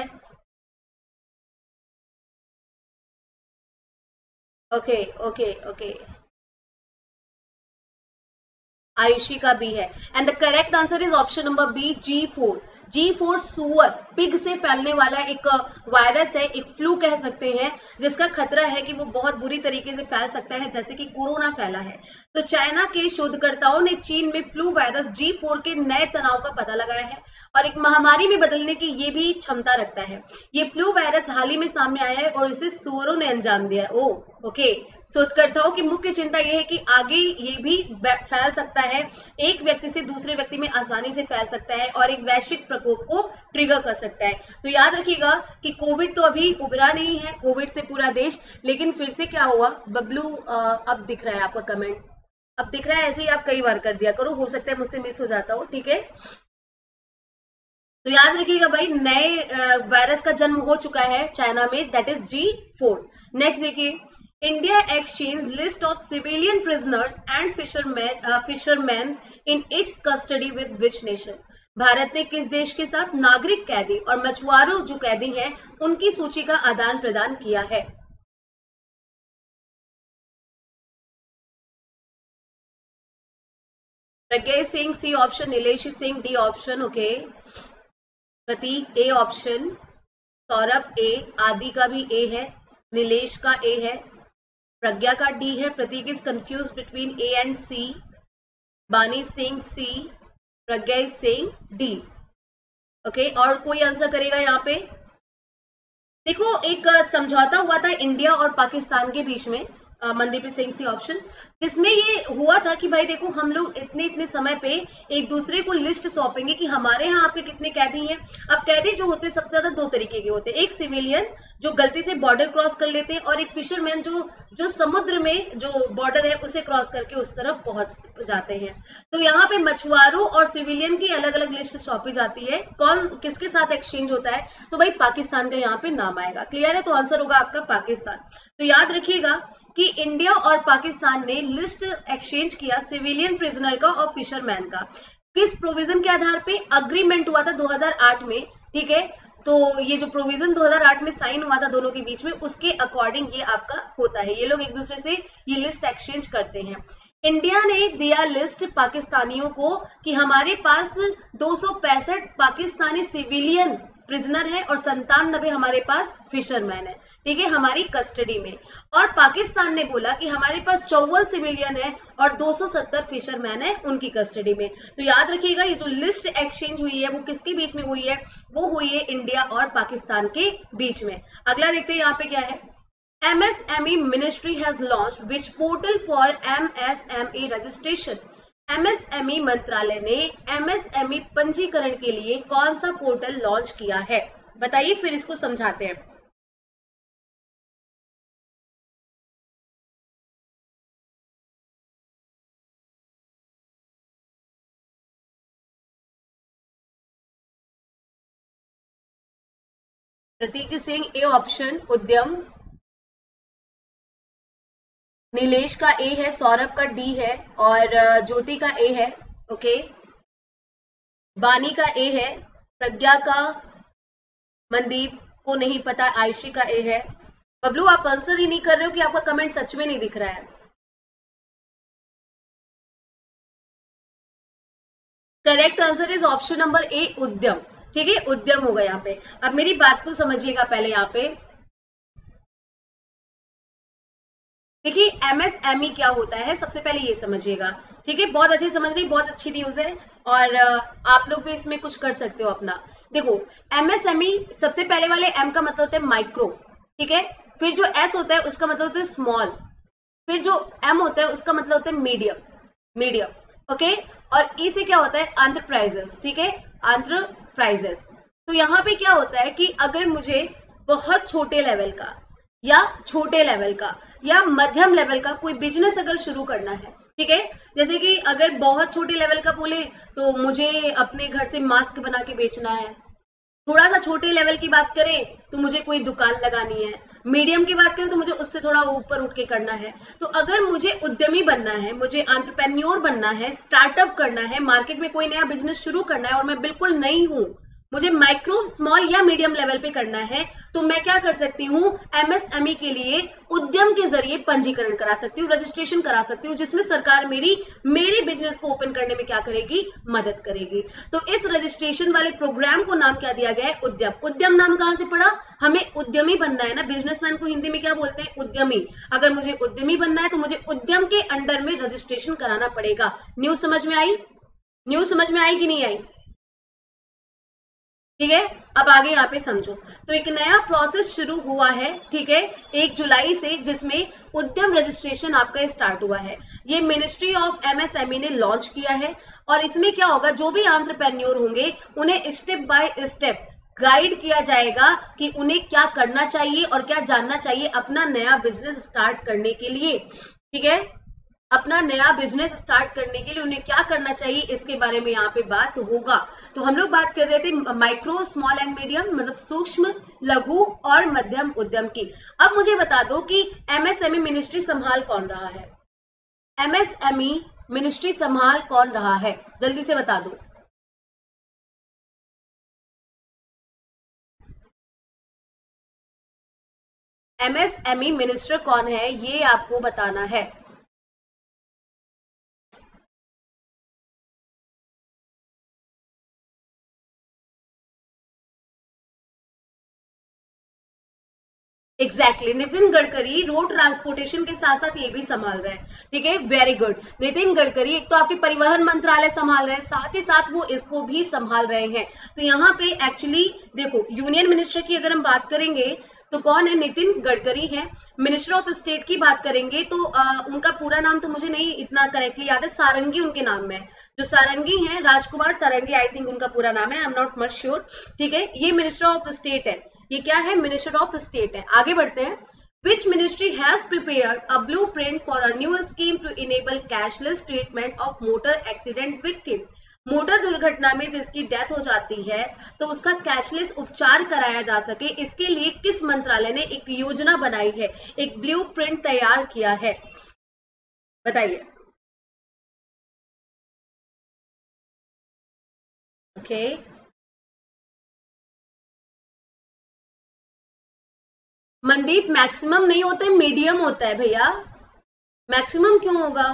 ओके ओके ओके, आयुषी का बी है। And the correct answer is option number B, G four. G four सुअर, पिग से फैलने वाला एक वायरस है, एक फ्लू कह सकते हैं, जिसका खतरा है कि वो बहुत बुरी तरीके से फैल सकता है, जैसे कि कोरोना फैला है। तो चाइना के शोधकर्ताओं ने चीन में फ्लू वायरस जी फोर के नए तनाव का पता लगाया है और एक महामारी में बदलने की ये भी क्षमता रखता है। ये फ्लू वायरस हाल ही में सामने आया है और इसे सुअरों ने अंजाम दिया है। ओ ओके, शोधकर्ताओं की मुख्य चिंता यह है कि आगे ये भी फैल सकता है, एक व्यक्ति से दूसरे व्यक्ति में आसानी से फैल सकता है और एक वैश्विक प्रकोप को ट्रिगर कर सकता है। तो याद रखिएगा कि कोविड तो अभी उभरा नहीं है, कोविड से पूरा देश, लेकिन फिर से क्या हुआ, बबलू अब दिख रहा है आपका कमेंट, अब दिख रहा है, ऐसे ही आप कई बार कर दिया करो, हो सकता है मुझसे मिस हो जाता हो, ठीक है। तो याद रखिएगा भाई, नए वायरस का जन्म हो चुका है चाइना में, that is G four. Next देखिए, India exchange list of civilian prisoners and fisherman fisherman in its custody with which nation. Bharat ने किस देश के साथ नागरिक कैदी और मछुआरों जो कैदी हैं उनकी सूची का आदान प्रदान किया है? Pragya Singh C option, Nilesh Singh D option, okay, Prateek A option, Saurabh A, Aadi का भी ए है, नीलेश का ए है, प्रज्ञा का डी है, Prateek is confuse between A and C, Bani Singh C, Pragya Singh D, okay. और कोई आंसर करेगा यहाँ पे? देखो, एक समझौता हुआ था इंडिया और पाकिस्तान के बीच में, मनदीप सिंह सी ऑप्शन, जिसमें ये हुआ था कि भाई देखो, हम लोग इतने इतने समय पे एक दूसरे को लिस्ट सौंपेंगे कि हमारे यहाँ आपके कितने कैदी हैं। अब कैदी जो होते हैं सबसे ज्यादा दो तरीके के होते हैं, एक सिविलियन जो गलती से बॉर्डर क्रॉस कर लेते हैं और एक फिशरमैन जो जो समुद्र में जो बॉर्डर है उसे क्रॉस करके उस तरफ पहुंच जाते हैं। तो यहाँ पे मछुआरों और सिविलियन की अलग अलग लिस्ट सौंपी जाती है, कौन किसके साथ एक्सचेंज होता है, तो भाई पाकिस्तान का यहाँ पे नाम आएगा। क्लियर है? तो आंसर होगा आपका पाकिस्तान। तो याद रखिएगा कि इंडिया और पाकिस्तान ने लिस्ट एक्सचेंज किया सिविलियन प्रिजनर का और फिशरमैन का। किस प्रोविजन के आधार पे? अग्रीमेंट हुआ था दो हज़ार आठ में, ठीक है। तो ये जो प्रोविजन दो हज़ार आठ में साइन हुआ था दोनों के बीच में, उसके अकॉर्डिंग ये आपका होता है, ये लोग एक दूसरे से ये लिस्ट एक्सचेंज करते हैं। इंडिया ने दिया लिस्ट पाकिस्तानियों को कि हमारे पास दो सौ पैंसठ पाकिस्तानी सिविलियन प्रिजनर है और संतानबे हमारे पास फिशरमैन है, ठीक है, हमारी कस्टडी में। और पाकिस्तान ने बोला कि हमारे पास चौवन सिविलियन है और दो सौ सत्तर फिशरमैन है उनकी कस्टडी में। तो याद रखिएगा, ये जो लिस्ट एक्सचेंज हुई है वो किसके बीच में हुई है? वो हुई है इंडिया और पाकिस्तान के बीच में। अगला देखते हैं यहाँ पे क्या है। M S M E ministry has launch which portal for M S M E registration. M S M E मंत्रालय ने एम एस एम ई पंजीकरण के लिए कौन सा पोर्टल लॉन्च किया है? बताइए, फिर इसको समझाते हैं। प्रतीक सिंह ए ऑप्शन, उद्यम, नीलेश का ए है, सौरभ का डी है और ज्योति का ए है, ओके, बानी का ए है, प्रज्ञा का, मनदीप को नहीं पता, आयुषी का ए है। बबलू, आप आंसर ही नहीं कर रहे हो कि आपका कमेंट सच में नहीं दिख रहा है? Correct answer is option number A, Udyam, ठीक है, उद्यम होगा यहाँ पे। अब मेरी बात को समझिएगा पहले यहाँ पे। देखिए, एमएसएमई क्या होता है सबसे पहले ये समझिएगा, ठीक है, बहुत अच्छे समझ रही, बहुत अच्छी न्यूज है और आप लोग भी इसमें कुछ कर सकते हो अपना। देखो, एमएसएमई सबसे पहले वाले एम का मतलब होता है माइक्रो, ठीक है, फिर जो एस होता है उसका मतलब होता है स्मॉल, फिर जो एम होता है उसका मतलब होता है मीडियम, मीडियम, ओके, और ई से क्या होता है? एंटरप्राइजेस, ठीक है, एंटरप्राइजेस। तो यहाँ पे क्या होता है कि अगर मुझे बहुत छोटे लेवल का या छोटे लेवल का या मध्यम लेवल का कोई बिजनेस अगर शुरू करना है, ठीक है, जैसे कि अगर बहुत छोटे लेवल का बोले तो मुझे अपने घर से मास्क बना के बेचना है, थोड़ा सा छोटे लेवल की बात करें तो मुझे कोई दुकान लगानी है, मीडियम की बात करें तो मुझे उससे थोड़ा ऊपर उठ के करना है। तो अगर मुझे उद्यमी बनना है, मुझे एंटरप्रेन्योर बनना है, स्टार्टअप करना है, मार्केट में कोई नया बिजनेस शुरू करना है और मैं बिल्कुल नई हूं, मुझे माइक्रो स्मॉल या मीडियम लेवल पे करना है, तो मैं क्या कर सकती हूँ, एमएसएमई के लिए उद्यम के जरिए पंजीकरण करा सकती हूँ, रजिस्ट्रेशन करा सकती हूँ, जिसमें सरकार मेरी मेरे बिजनेस को ओपन करने में क्या करेगी, मदद करेगी। तो इस रजिस्ट्रेशन वाले प्रोग्राम को नाम क्या दिया गया है, उद्यम। उद्यम नाम कहां से पड़ा, हमें उद्यमी बनना है ना, बिजनेसमैन को हिंदी में क्या बोलते हैं, उद्यमी। अगर मुझे उद्यमी बनना है तो मुझे उद्यम के अंडर में रजिस्ट्रेशन कराना पड़ेगा। न्यूज समझ में आई, न्यूज समझ में आई कि नहीं आई, ठीक है। अब आगे यहाँ पे समझो, तो एक नया प्रोसेस शुरू हुआ है, ठीक है, एक जुलाई से, जिसमें उद्यम रजिस्ट्रेशन आपका स्टार्ट हुआ है। ये मिनिस्ट्री ऑफ एमएसएमई ने लॉन्च किया है और इसमें क्या होगा, जो भी एंटरप्रेन्योर होंगे उन्हें स्टेप बाय स्टेप गाइड किया जाएगा कि उन्हें क्या करना चाहिए और क्या जानना चाहिए अपना नया बिजनेस स्टार्ट करने के लिए, ठीक है। अपना नया बिजनेस स्टार्ट करने के लिए उन्हें क्या करना चाहिए, इसके बारे में यहाँ पे बात होगा। तो हम लोग बात कर रहे थे माइक्रो स्मॉल एंड मीडियम, मतलब सूक्ष्म, लघु और मध्यम उद्यम की। अब मुझे बता दो कि एमएसएमई मिनिस्ट्री संभाल कौन रहा है, एमएसएमई मिनिस्ट्री संभाल कौन रहा है, जल्दी से बता दो। एमएसएमई मिनिस्टर कौन है, ये आपको बताना है। Exactly exactly. Nitin Gadkari road transportation के साथ साथ ये भी संभाल रहे हैं, ठीक है, वेरी गुड। नितिन गडकरी एक तो आपके परिवहन मंत्रालय संभाल रहे हैं, साथ ही साथ वो इसको भी संभाल रहे हैं। तो यहाँ पे एक्चुअली देखो, यूनियन मिनिस्टर की अगर हम बात करेंगे तो कौन है, नितिन गडकरी है। मिनिस्टर ऑफ स्टेट की बात करेंगे तो आ, उनका पूरा नाम तो मुझे नहीं इतना करेक्टली याद है, सारंगी उनके नाम में, जो सारंगी हैं, राजकुमार सारंगी, आई थिंक उनका पूरा नाम है, I am not much sure, ठीक है। ये मिनिस्टर ऑफ स्टेट है, ये क्या है, मिनिस्टर ऑफ स्टेट है। आगे बढ़ते हैं। Which ministry has prepared a blueprint for a new scheme to enable cashless treatment of motor accident victim? Motor दुर्घटना में जिसकी डेथ हो जाती है तो उसका कैशलेस उपचार कराया जा सके, इसके लिए किस मंत्रालय ने एक योजना बनाई है, एक ब्लूप्रिंट तैयार किया है, बताइए। Okay okay. मनदीप, मैक्सिमम नहीं होता है, मीडियम होता है भैया, मैक्सिमम क्यों होगा।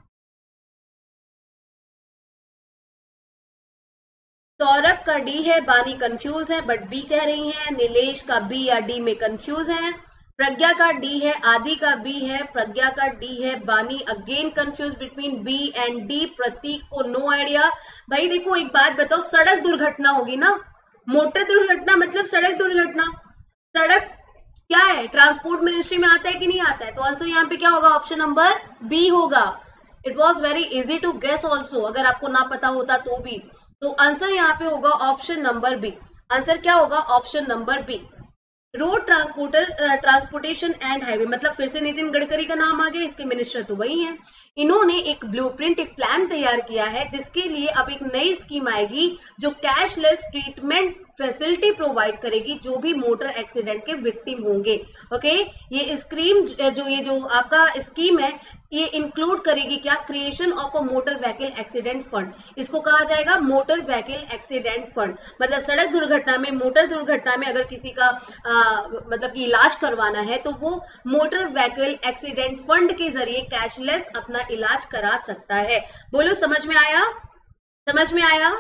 सौरभ का डी है, बानी कंफ्यूज है बट बी कह रही है, नीलेश का बी या डी में कंफ्यूज है, प्रज्ञा का डी है, आदि का बी है, प्रज्ञा का डी है, Bani again confuse between B and D, Prateek को नो आइडिया। भाई देखो एक बात बताओ, सड़क दुर्घटना होगी ना, मोटर दुर्घटना मतलब सड़क दुर्घटना, सड़क क्या है, ट्रांसपोर्ट मिनिस्ट्री में आता है कि नहीं आता है, तो आंसर यहाँ पे क्या होगा, ऑप्शन नंबर बी होगा। It was very easy to guess also, अगर आपको ना पता होता तो भी, तो आंसर यहाँ पे होगा ऑप्शन नंबर बी। आंसर क्या होगा, option number B. Road transporter transportation and highway, मतलब फिर से नितिन गडकरी का नाम आ गया, इसके मिनिस्टर तो वही हैं। इन्होंने एक ब्लूप्रिंट, एक प्लान तैयार किया है जिसके लिए अब एक नई स्कीम आएगी जो कैशलेस ट्रीटमेंट फैसिलिटी प्रोवाइड करेगी जो भी मोटर एक्सीडेंट के विक्टिम होंगे। ओके, ये स्कीम जो ये जो आपका स्कीम है ये इंक्लूड करेगी क्या, creation of a motor vehicle accident fund, इसको कहा जाएगा मोटर व्हीकल एक्सीडेंट फंड। मतलब सड़क दुर्घटना में, मोटर दुर्घटना में अगर किसी का आ, मतलब कि इलाज करवाना है तो वो मोटर व्हीकल एक्सीडेंट फंड के जरिए कैशलेस अपना इलाज करा सकता है। बोलो समझ में आया, समझ में आया,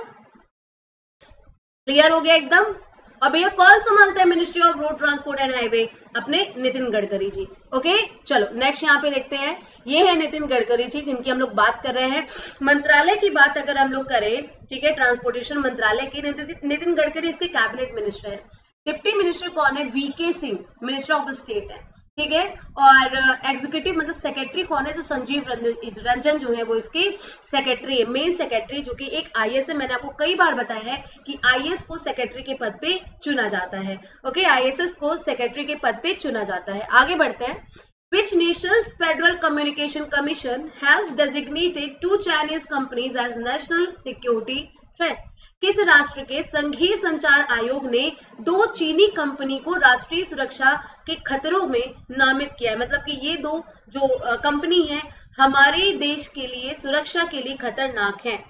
क्लियर हो गया एकदम। और भैया कौन संभालता है ministry of road transport and highway, अपने नितिन गडकरी जी। ओके चलो नेक्स्ट यहाँ पे देखते हैं, ये है नितिन गडकरी जी जिनकी हम लोग बात कर रहे हैं। मंत्रालय की बात अगर हम लोग करें, ठीक है, ट्रांसपोर्टेशन मंत्रालय की, नितिन गडकरी इसके कैबिनेट मिनिस्टर है। डिप्टी मिनिस्टर कौन है, V K Singh, minister of state है, ठीक है। और एग्जीक्यूटिव मतलब सेक्रेटरी कौन है, जो संजीव रंजन जो है वो इसके सेक्रेटरी है, मेन सेक्रेटरी, जो कि एक आईएएस है। मैंने आपको कई बार बताया है कि आईएएस को सेक्रेटरी के पद पे चुना जाता है। ओके, आईएएस को सेक्रेटरी के पद पे चुना जाता है। आगे बढ़ते हैं। Which nation's Federal Communication Commission has designated two Chinese companies as national security राष्ट्र है? किस राष्ट्र के संघीय संचार आयोग ने दो चीनी कंपनी को राष्ट्रीय सुरक्षा के खतरों में नामित किया है? मतलब कि ये दो जो कंपनी है हमारे देश के लिए सुरक्षा के लिए खतरनाक है।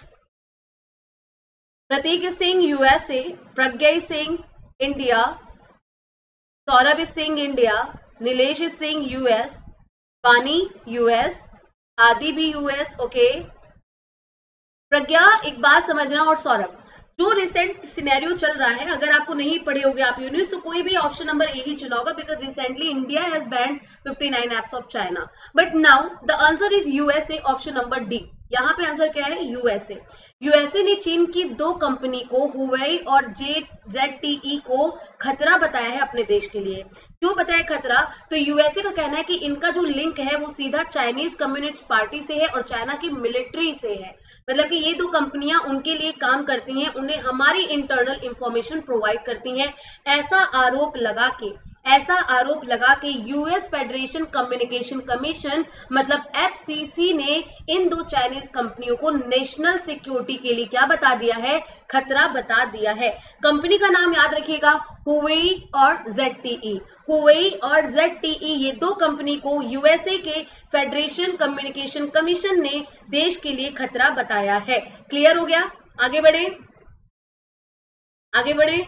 Prateek Singh USA, Pragya Singh India, Saurabh Singh India, Nilesh Singh US, Bani US, Aadi भी यूएस। ओके प्रज्ञा एक बात समझना और सौरभ, जो रिसेंट सिनेरियो चल रहा है, अगर आपको नहीं पढ़े होगे आप यूनिट तो कोई भी ऑप्शन नंबर ए ही चुना होगा, because recently India has banned fifty nine apps of China, but now the answer is USA, option number D. यहाँ पे आंसर क्या है? यूएसए। यूएसए ने चीन की दो कंपनी को हुवेई और जे जेडटीई को खतरा बताया है अपने देश के लिए। क्यों बताया खतरा? तो यूएसए का कहना है कि इनका जो लिंक है वो सीधा चाइनीज कम्युनिस्ट पार्टी से है और चाइना की मिलिट्री से है। मतलब कि ये दो कंपनियां उनके लिए काम करती हैं, उन्हें हमारी इंटरनल इंफॉर्मेशन प्रोवाइड करती हैं। ऐसा आरोप लगा के ऐसा आरोप लगा के यूएस फेडरेशन कम्युनिकेशन कमीशन मतलब एफसीसी ने इन दो चाइनीज कंपनियों को नेशनल सिक्योरिटी के लिए क्या बता दिया है? खतरा बता दिया है। कंपनी का नाम याद रखिएगा, हुवेई और जेडटीई। हुवेई और जेडटीई ये दो कंपनी को यूएसए के फेडरेशन कम्युनिकेशन कमीशन ने देश के लिए खतरा बताया है। क्लियर हो गया? आगे बढ़े आगे बढ़े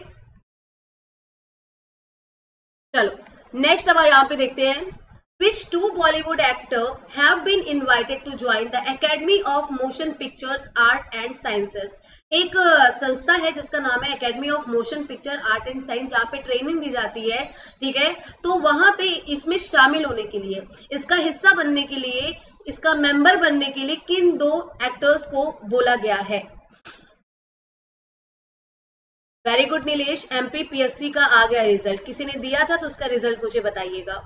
चलो नेक्स्ट अब यहाँ पे देखते हैं। Which two Bollywood actors have been invited to join the Academy of Motion Pictures Art and Sciences? एक संस्था है जिसका नाम है academy of motion picture art and science, जहाँ पे ट्रेनिंग दी जाती है। ठीक है, तो वहां पे इसमें शामिल होने के लिए, इसका हिस्सा बनने के लिए, इसका मेंबर बनने के लिए किन दो एक्टर्स को बोला गया है? वेरी गुड नीलेश, एमपीपीएससी का आ गया रिजल्ट। किसी ने दिया था तो उसका रिजल्ट मुझे बताइएगा।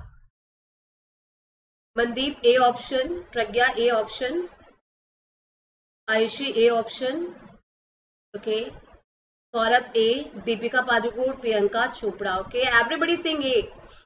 Mandeep A option, Pragya A option, Ayushi A option, okay, Saurabh A, Deepika Padukone, Priyanka Chopra. Okay, everybody saying A.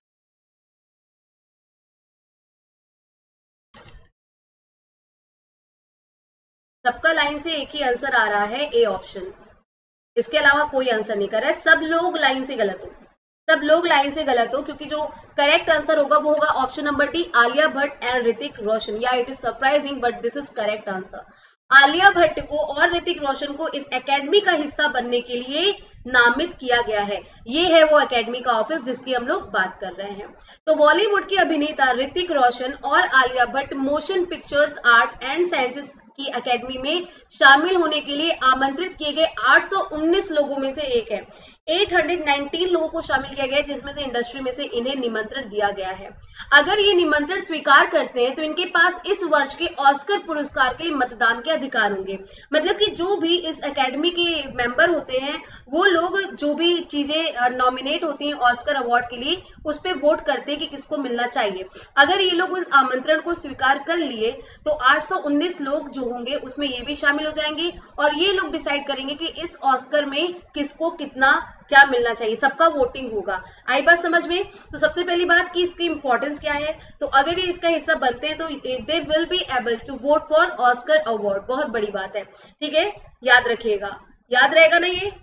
सबका लाइन से एक ही आंसर आ रहा है, ए ऑप्शन। इसके अलावा कोई आंसर नहीं कर रहा है। सब लोग लाइन से गलत हो, सब लोग लाइन से गलत हो, क्योंकि जो करेक्ट आंसर होगा वो होगा option number D, Alia Bhatt and Hrithik Roshan. Yeah it is surprising but this is correct answer. Alia Bhatt को और ऋतिक रोशन को इस एकेडमी का हिस्सा बनने के लिए नामित किया गया है। ये है वो एकेडमी का ऑफिस जिसकी हम लोग बात कर रहे हैं। तो बॉलीवुड के अभिनेता ऋतिक रोशन और Alia Bhatt motion pictures art and sciences की एकेडमी में शामिल होने के लिए आमंत्रित किए गए आठ सौ उन्नीस लोगों में से एक है। आठ सौ उन्नीस लोगों को शामिल किया गया है, जिसमें से इंडस्ट्री में से इन्हें निमंत्रण दिया गया है। अगर ये निमंत्रण स्वीकार करते हैं तो इनके पास इस वर्ष के ऑस्कर पुरस्कार के लिए मतदान के अधिकार होंगे। मतलब कि जो भी इस एकेडमी के मेंबर होते हैं वो लोग जो भी चीजें नॉमिनेट होती हैं ऑस्कर अवार्ड के लिए, उस पर वोट करते हैं कि किसको मिलना चाहिए। अगर ये लोग उस आमंत्रण को स्वीकार कर लिए तो आठ सौ उन्नीस लोग जो होंगे उसमें ये भी शामिल हो जाएंगे और ये लोग डिसाइड करेंगे कि इस ऑस्कर में किसको कितना क्या मिलना चाहिए। सबका वोटिंग होगा। आई बात समझ में? तो सबसे पहली बात कि इसकी इंपॉर्टेंस क्या है, तो अगर ये इसका हिस्सा बनते हैं तो they will be able to vote for Oscar award. बहुत बड़ी बात है, ठीक है, याद रखिएगा। याद रहेगा ना ये?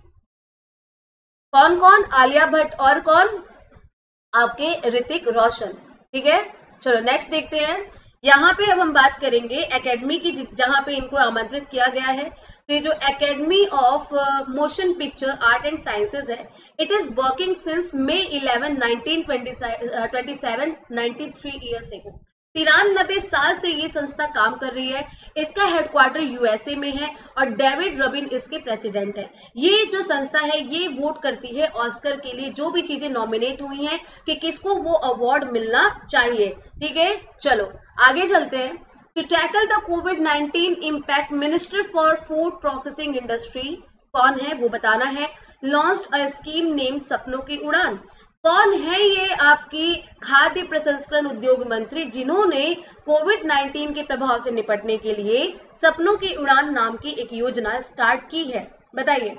कौन कौन? आलिया भट्ट और कौन? आपके ऋतिक रोशन। ठीक है, चलो नेक्स्ट देखते हैं। यहाँ पे अब हम बात करेंगे एकेडमी की, जहां पे इनको आमंत्रित किया गया है। तो ये जो academy of motion picture art and sciences है, it is working since May eleven nineteen twenty seven, ninety three years ago. तिरानबे साल से ये संस्था काम कर रही है। इसका हेडक्वार्टर यूएसए में है और डेविड रबिन इसके प्रेसिडेंट है। ये जो संस्था है ये वोट करती है ऑस्कर के लिए, जो भी चीजें नॉमिनेट हुई हैं कि किसको वो अवार्ड मिलना चाहिए। ठीक है, चलो आगे चलते हैं। To tackle the COVID nineteen impact, minister for food processing industry कौन है वो बताना है। लॉन्च्ड अ स्कीम नेम सपनों की उड़ान। कौन है ये? आपकी खाद्य प्रसंस्करण उद्योग मंत्री, जिन्होंने कोविड नाइनटीन के प्रभाव से निपटने के लिए सपनों की उड़ान नाम की एक योजना स्टार्ट की है। बताइए।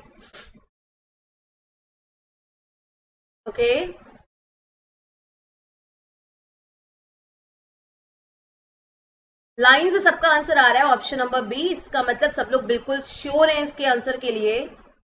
ओके, लाइन से सबका आंसर आ रहा है ऑप्शन नंबर बी, इसका मतलब सब लोग बिल्कुल श्योर हैं इसके आंसर के लिए।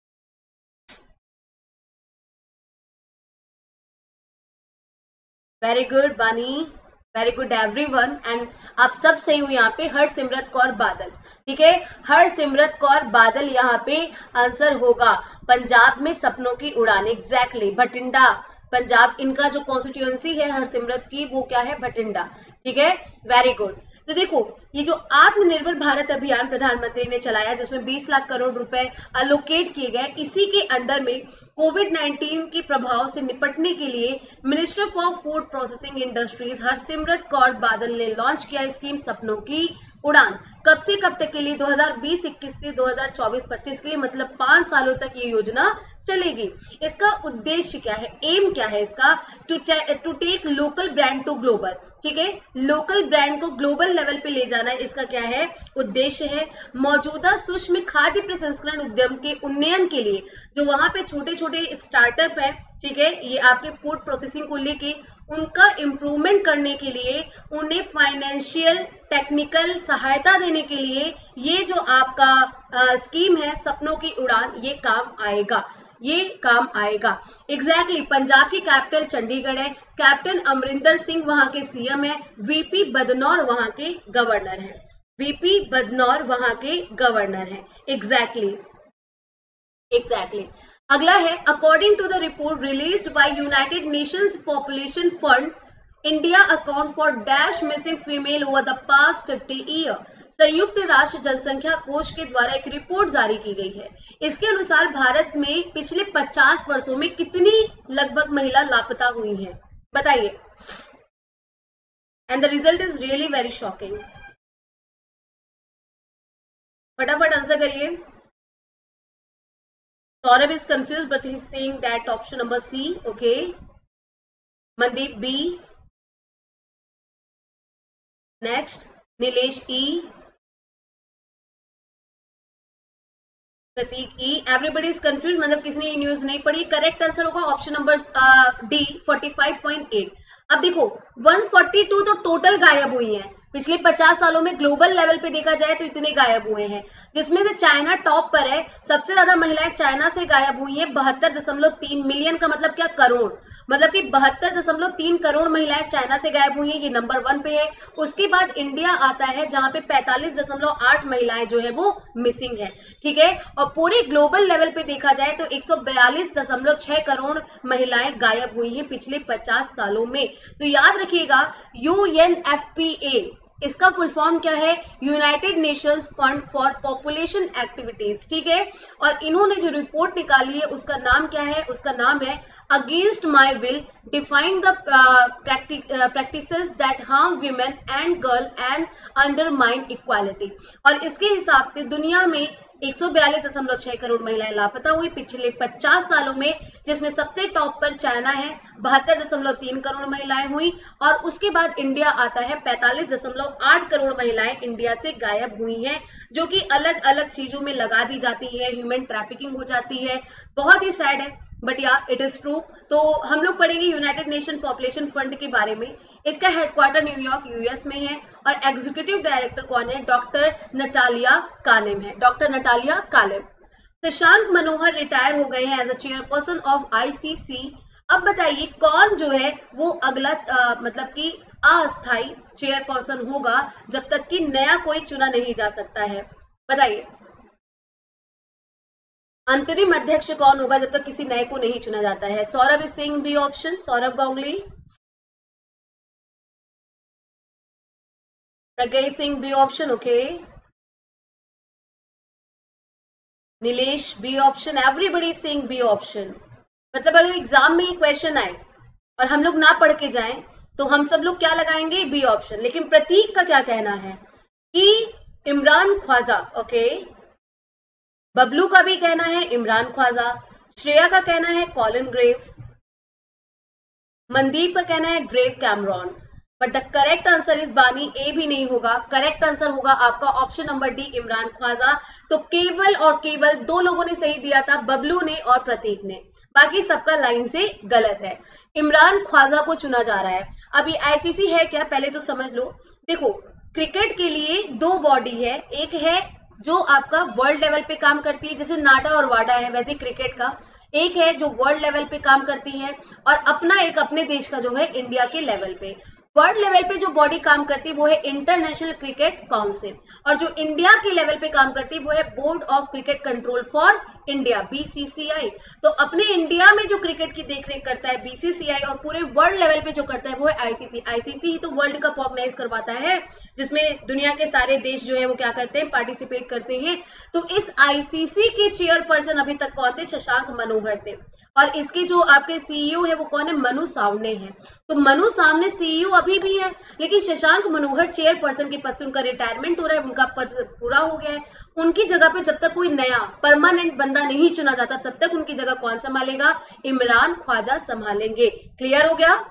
Very good Bani, very good everyone, and आप सब सही हुए यहाँ पे। हरसिमरत कौर बादल, ठीक है, हरसिमरत कौर बादल यहाँ पे आंसर होगा। पंजाब में सपनों की उड़ान, एग्जैक्टली, भटिंडा पंजाब, इनका जो कॉन्स्टिट्यूएंसी है हरसिमरत की वो क्या है, भटिंडा, ठीक है, वेरी गुड। तो देखो ये जो आत्मनिर्भर भारत अभियान प्रधानमंत्री ने चलाया जिसमें बीस लाख करोड़ रुपए अलोकेट किए गए, इसी के अंडर में कोविड नाइन्टीन के प्रभाव से निपटने के लिए minister for food processing industries Harsimrat Kaur Badal ने लॉन्च किया स्कीम सपनों की उड़ान। कब से कब तक के लिए, दो हज़ार बीस इक्कीस से दो हज़ार चौबीस पच्चीस के लिए, मतलब पांच सालों तक ये योजना चलेगी। इसका उद्देश्य क्या है, एम क्या है इसका, to to take local brand to global, ठीक है, लोकल ब्रांड को ग्लोबल लेवल पे ले जाना, इसका क्या है उद्देश्य है। मौजूदा सूक्ष्म खाद्य प्रसंस्करण उद्यम के उन्नयन के लिए, जो वहां पे छोटे छोटे स्टार्टअप है, ठीक है, ये आपके फूड प्रोसेसिंग को लेके उनका इम्प्रूवमेंट करने के लिए, उन्हें फाइनेंशियल टेक्निकल सहायता देने के लिए ये जो आपका आ, स्कीम है सपनों की उड़ान, ये काम आएगा, ये काम आएगा। एग्जैक्टली exactly, पंजाब की कैपिटल चंडीगढ़ है, कैप्टन अमरिंदर सिंह वहां के सीएम है, वीपी बदनौर वहां के गवर्नर है, वीपी बदनौर वहां के गवर्नर है, एग्जैक्टली एग्जैक्टली। अगला है, according to the report released by United Nations Population Fund, India account for dash missing female over the past fifty year. संयुक्त राष्ट्र जनसंख्या कोष के द्वारा एक रिपोर्ट जारी की गई है। इसके अनुसार भारत में पिछले पचास वर्षों में कितनी लगभग महिला लापता हुई हैं, बताइए। And the result is really very shocking. फटाफट आंसर करिए। Saurabh is confuse but he is saying that option number C, okay. Mandeep B, next Nilesh E, Prateek E, everybody is confuse, मतलब किसी ने न्यूज नहीं पढ़ी। करेक्ट आंसर होगा ऑप्शन नंबर डी, पैंतालीस point आठ। अब देखो एक सौ बयालीस तो टोटल गायब हुई हैं पिछले पचास सालों में, ग्लोबल लेवल पे देखा जाए तो इतने गायब हुए हैं, जिसमें से चाइना टॉप पर है, सबसे ज्यादा महिलाएं चाइना से गायब हुई हैं, बहत्तर दशमलव तीन मिलियन का मतलब क्या, करोड़, मतलब कि बहत्तर दशमलव तीन करोड़ महिलाएं चाइना से गायब हुई हैं, ये नंबर वन पे है। उसके बाद इंडिया आता है जहां पे पैंतालीस दशमलव आठ महिलाएं जो है वो मिसिंग है, ठीक है, और पूरे ग्लोबल लेवल पे देखा जाए तो एक सौ बयालीस दशमलव छह करोड़ महिलाएं गायब हुई हैं पिछले पचास सालों में। तो याद रखिएगा U N F P A, इसका फुल फॉर्म क्या है, united nations fund for population activities, ठीक है, और इन्होंने जो रिपोर्ट निकाली है उसका नाम क्या है, उसका नाम है against my will define the practices that harm women and girl and undermine equality. और इसके हिसाब से दुनिया में एक सौ बयालीस दशमलव छह करोड़ महिलाएं लापता हुई पिछले पचास सालों में, जिसमें सबसे टॉप पर चाइना है, बहत्तर दशमलव तीन करोड़ महिलाएं हुई, और उसके बाद इंडिया आता है, पैंतालीस दशमलव आठ करोड़ महिलाएं इंडिया से गायब हुई हैं, जो कि अलग अलग चीजों में लगा दी जाती है, ह्यूमन ट्रैफिकिंग हो जाती है, बहुत ही सैड है but yeah it is true. तो हम लोग पढ़ेंगे यूनाइटेड नेशन पॉपुलेशन फंड के बारे में। इसका हेडक्वार्टर न्यूयॉर्क यूएस में है और एग्जीक्यूटिव डायरेक्टर कौन है, डॉक्टर नटालिया कालेम है, doctor Natalia Kanem. Shashank Manohar retire हो गए हैं as a chairperson of ICC. अब बताइए कौन जो है वो अगला आ, मतलब कि अस्थायी चेयरपर्सन होगा जब तक कि नया कोई चुना नहीं जा सकता है, बताइए। अंतरिम अध्यक्ष कौन होगा जब तक किसी नए को नहीं चुना जाता है? Saurabh Singh B option, Saurabh Ganguly, Pragya Singh B option, okay, Nilesh B option, everybody Singh B option. मतलब अगर एग्जाम में ये क्वेश्चन आए और हम लोग ना पढ़ के जाएं तो हम सब लोग क्या लगाएंगे, बी ऑप्शन। लेकिन प्रतीक का क्या कहना है कि इमरान ख्वाजा, ओके, बबलू का भी कहना है इमरान ख्वाजा, श्रेया का कहना है कॉलिन ग्रेव्स, मनदीप का कहना है Dave Cameron, but the correct answer is Bani, A भी नहीं होगा, करेक्ट आंसर होगा आपका option number D, Imran Khawaja. तो केवल और केवल दो लोगों ने सही दिया था, बबलू ने और प्रतीक ने, बाकी सबका लाइन से गलत है। इमरान ख्वाजा को चुना जा रहा है। अब ये आईसीसी है क्या, पहले तो समझ लो। देखो क्रिकेट के लिए दो बॉडी है, एक है जो आपका वर्ल्ड लेवल पे काम करती है, जैसे नाडा और वाडा है, वैसे क्रिकेट का एक है जो वर्ल्ड लेवल पे काम करती है, और अपना एक अपने देश का जो है इंडिया के लेवल पे। वर्ल्ड लेवल पे जो बॉडी काम करती है वो है इंटरनेशनल क्रिकेट काउंसिल, और जो इंडिया के लेवल पे काम करती है वो है board of cricket control for India, BCCI. तो अपने इंडिया में जो क्रिकेट की देखरेख करता है बीसीसीआई, और पूरे वर्ल्ड लेवल पे जो करता है वो है आईसीसी। आईसीसी ही तो वर्ल्ड कप ऑर्गेनाइज करवाता है, जिसमें दुनिया के सारे देश जो है वो क्या करते हैं, पार्टिसिपेट करते हैं। तो इस आईसीसी के चेयरपर्सन अभी तक कौन थे, शशांक मनोहर थे, और इसके जो आपके सीईओ है वो कौन है, मनु सावने हैं। तो मनु सावने सीईओ अभी भी है, लेकिन शशांक मनोहर चेयरपर्सन के पद से उनका रिटायरमेंट हो रहा है, उनका पद पूरा हो गया है। उनकी जगह पे जब तक कोई नया परमानेंट बंदा नहीं चुना जाता तब तक उनकी जगह कौन संभालेगा, इमरान ख्वाजा संभालेंगे। क्लियर हो गया?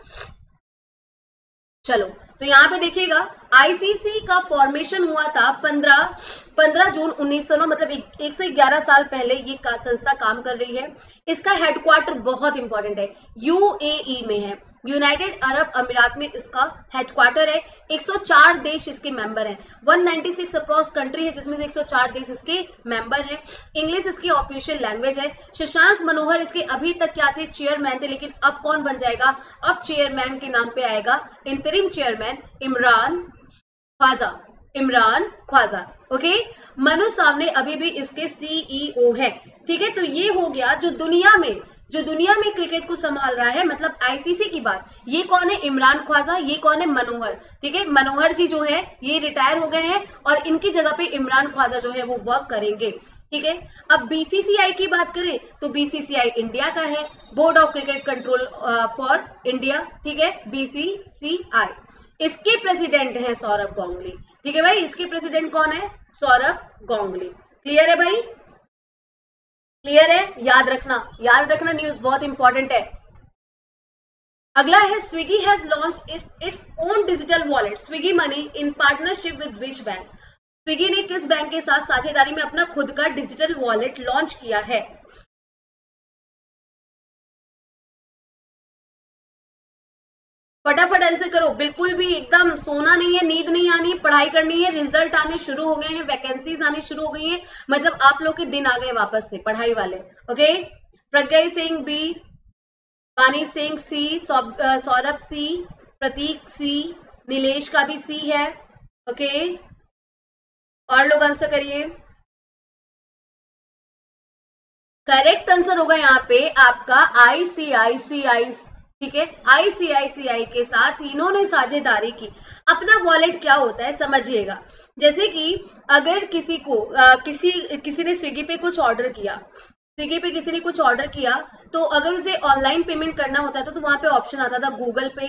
चलो, तो यहाँ पे देखिएगा आईसीसी का फॉर्मेशन हुआ था पंद्रह जून उन्नीस सौ नौ, मतलब एक सौ ग्यारह साल पहले ये का, संस्था काम कर रही है। इसका हेडक्वार्टर बहुत इंपॉर्टेंट है, यूएई में है, यूनाइटेड अरब अमीरात में इसका हेडक्वार्टर है। एक सौ चार देश इसके मेंबर हैं, एक सौ छियानवे अप्रॉक्स कंट्री है जिसमें से एक सौ चार देश इसके मेंबर हैं। इंग्लिश इसकी ऑफिशियल लैंग्वेज है। शशांक मनोहर इसके अभी तक क्या थे, चेयरमैन थे, लेकिन अब कौन बन जाएगा, अब चेयरमैन के नाम पे आएगा interim chairman Imran Khawaja, Imran Khawaja. Okay, Manu Sawhney अभी भी इसके सीईओ है। ठीक है, तो ये हो गया जो दुनिया में जो दुनिया में क्रिकेट को संभाल रहा है, मतलब आईसीसी की बात। ये कौन है, इमरान ख्वाजा, ये कौन है, मनोहर। ठीक है, मनोहर जी जो है ये रिटायर हो गए हैं, और इनकी जगह पे इमरान ख्वाजा जो है वो वर्क करेंगे। ठीक है, अब बीसीसीआई की बात करें तो बीसीसीआई इंडिया का है, board of cricket control for India. ठीक है, बीसीसीआई, इसके प्रेसिडेंट है सौरभ गांगुली। ठीक है भाई, इसके प्रेसिडेंट कौन है, सौरभ गांगुली। क्लियर है भाई? क्लियर है? याद रखना, याद रखना, न्यूज बहुत इंपॉर्टेंट है। अगला है, Swiggy has launched its own digital wallet Swiggy money in partnership with which bank. Swiggy ने किस बैंक के साथ साझेदारी में अपना खुद का डिजिटल वॉलेट लॉन्च किया है? फटाफट आंसर करो, बिल्कुल भी एकदम सोना नहीं है, नींद नहीं आनी, पढ़ाई करनी है। रिजल्ट आने शुरू हो गए हैं, वैकेंसीज आनी शुरू हो गई हैं, मतलब आप लोग के दिन आ गए वापस से पढ़ाई वाले। ओके, प्रज्ञा सिंह बी, वानी सिंह सी, सौरभ सी, प्रतीक सी, नीलेश का भी सी है। ओके, और लोग आंसर करिए। करेक्ट आंसर होगा यहाँ पे आपका आईसीआईसीआई। ठीक है, आईसीआईसीआई के साथ इन्होंने साझेदारी की। अपना वॉलेट क्या होता है समझिएगा, जैसे कि अगर किसी को आ, किसी किसी ने स्विगी पे कुछ ऑर्डर किया, स्विगी पे किसी ने कुछ ऑर्डर किया, तो अगर उसे ऑनलाइन पेमेंट करना होता था तो वहां पे ऑप्शन आता था गूगल पे,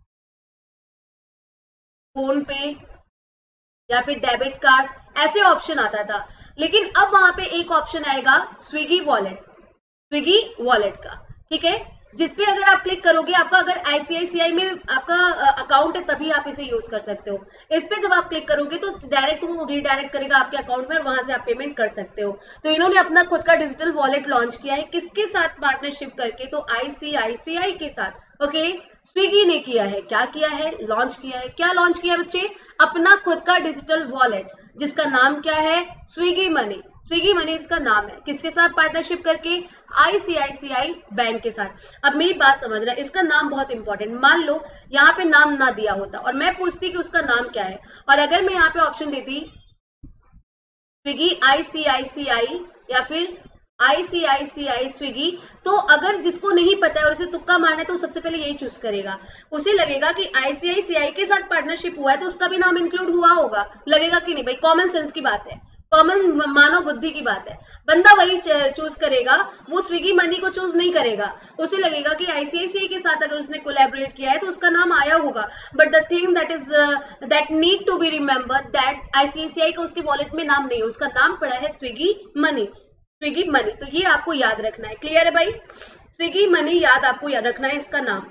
फोन पे, या फिर डेबिट कार्ड, ऐसे ऑप्शन आता था। लेकिन अब वहां पे एक ऑप्शन आएगा स्विगी वॉलेट, स्विगी वॉलेट का। ठीक है, जिसपे अगर आप क्लिक करोगे, आपका अगर आईसीआईसीआई में आपका अकाउंट है तभी आप इसे यूज कर सकते हो। इस पे जब आप क्लिक करोगे तो डायरेक्ट वो रीडायरेक्ट करेगा आपके अकाउंट में, और वहां से आप पेमेंट कर सकते हो। तो इन्होंने अपना खुद का डिजिटल वॉलेट लॉन्च किया है, किसके साथ पार्टनरशिप करके, तो आईसीआईसीआई के साथ। ओके, स्विगी ने किया है, क्या किया है, लॉन्च किया है। क्या लॉन्च किया है बच्चे? अपना खुद का डिजिटल वॉलेट, जिसका नाम क्या है, स्विगी मनी। स्विगी मनी इसका नाम है, किसके साथ पार्टनरशिप करके, आईसीआईसीआई बैंक के साथ। अब मेरी बात समझना, इसका नाम बहुत इंपॉर्टेंट। मान लो यहाँ पे नाम ना दिया होता और मैं पूछती कि उसका नाम क्या है, और अगर मैं यहाँ पे ऑप्शन देती स्विगी आईसीआईसीआई या फिर आईसीआईसीआई स्विगी, तो अगर जिसको नहीं पता है और उसे तुक्का मारना है तो सबसे पहले यही चूज करेगा। उसे लगेगा कि आईसीआईसीआई के साथ पार्टनरशिप हुआ है तो उसका भी नाम इंक्लूड हुआ होगा, लगेगा कि नहीं भाई? कॉमन सेंस की बात है, कॉमन मानव बुद्धि की बात है। बंदा वही चूज करेगा, वो स्विगी मनी को चूज नहीं करेगा। उसे लगेगा कि आईसीआईसीआई के साथ अगर उसने कोलैबोरेट किया है तो उसका नाम आया होगा। But the thing that is that need to be remember that ICICI का उसके वॉलेट में नाम नहीं है, उसका नाम पड़ा है स्विगी मनी, स्विगी मनी। तो ये आपको याद रखना है। क्लियर है भाई? स्विगी मनी याद आपको याद रखना है इसका नाम।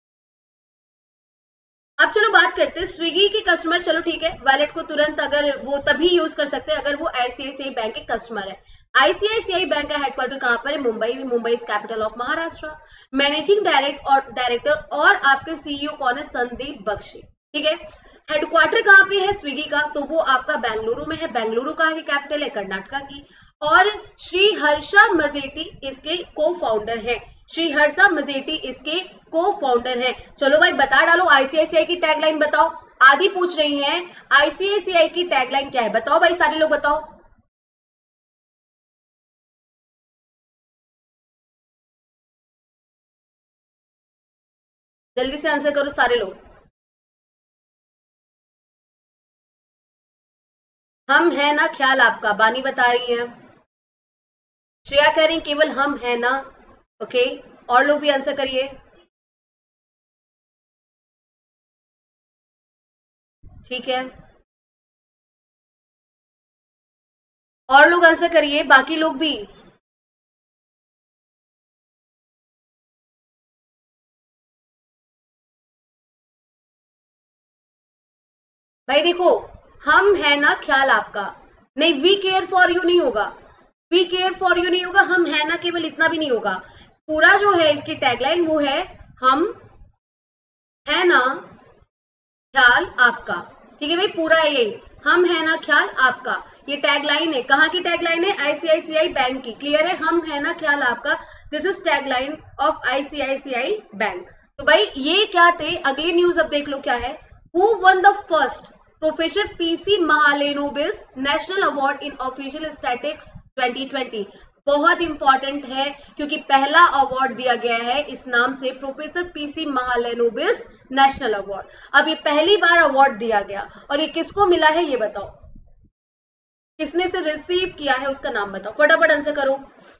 अब चलो बात करते हैं स्विगी के कस्टमर। चलो ठीक है, वॉलेट को तुरंत अगर वो तभी यूज कर सकते हैं अगर वो आईसीआईसीआई बैंक के कस्टमर है। आईसीआईसीआई बैंक का हेडक्वार्टर कहां पर है? Mumbai. Mumbai is capital of Maharashtra. Managing direct और डायरेक्टर और आपके सीईओ कौन है? संदीप बख्शी। ठीक है, हेडक्वार्टर कहाँ पे है स्विगी का, तो वो आपका बेंगलुरु में है। बेंगलुरु कहाँ की कैपिटल है, कर्नाटका की। और श्री हर्षा मजेटी इसके को फाउंडर है। श्री हर्षा मजेटी इसके को फाउंडर है। चलो भाई बता डालो, आईसीआईसीआई की टैगलाइन बताओ। आदि पूछ रही है आईसीआईसीआई की टैगलाइन क्या है, बताओ भाई सारे लोग बताओ। जल्दी से आंसर करो सारे लोग। हम है ना ख्याल आपका, बानी बता रही है। श्रेया कह रही केवल हम है ना। ओके, और लोग भी आंसर करिए। ठीक है, और लोग आंसर करिए, बाकी लोग भी। भाई देखो, हम है ना ख्याल आपका, नहीं वी केयर फॉर यू नहीं होगा, वी केयर फॉर यू नहीं होगा, हम है ना केवल इतना भी नहीं होगा। पूरा जो है इसकी टैगलाइन वो है हम है ना ख्याल आपका। ठीक है भाई, पूरा है यही, हम है ना ख्याल आपका। ये टैगलाइन है, कहाँ की टैगलाइन है, आईसीआईसीआई बैंक की। क्लियर है, हम है ना ख्याल आपका, this is tagline of ICICI bank. तो भाई ये क्या थे, अगली न्यूज अब देख लो क्या है। Who won the first professor PC Mahalanobis national award in official statics twenty twenty. बहुत इंपॉर्टेंट है क्योंकि पहला अवार्ड दिया गया है इस नाम से, professor PC Mahalanobis national award. अब ये पहली बार अवार्ड दिया गया और ये किसको मिला है ये बताओ, किसने से रिसीव किया है उसका नाम बताओ, फटाफट आंसर करो।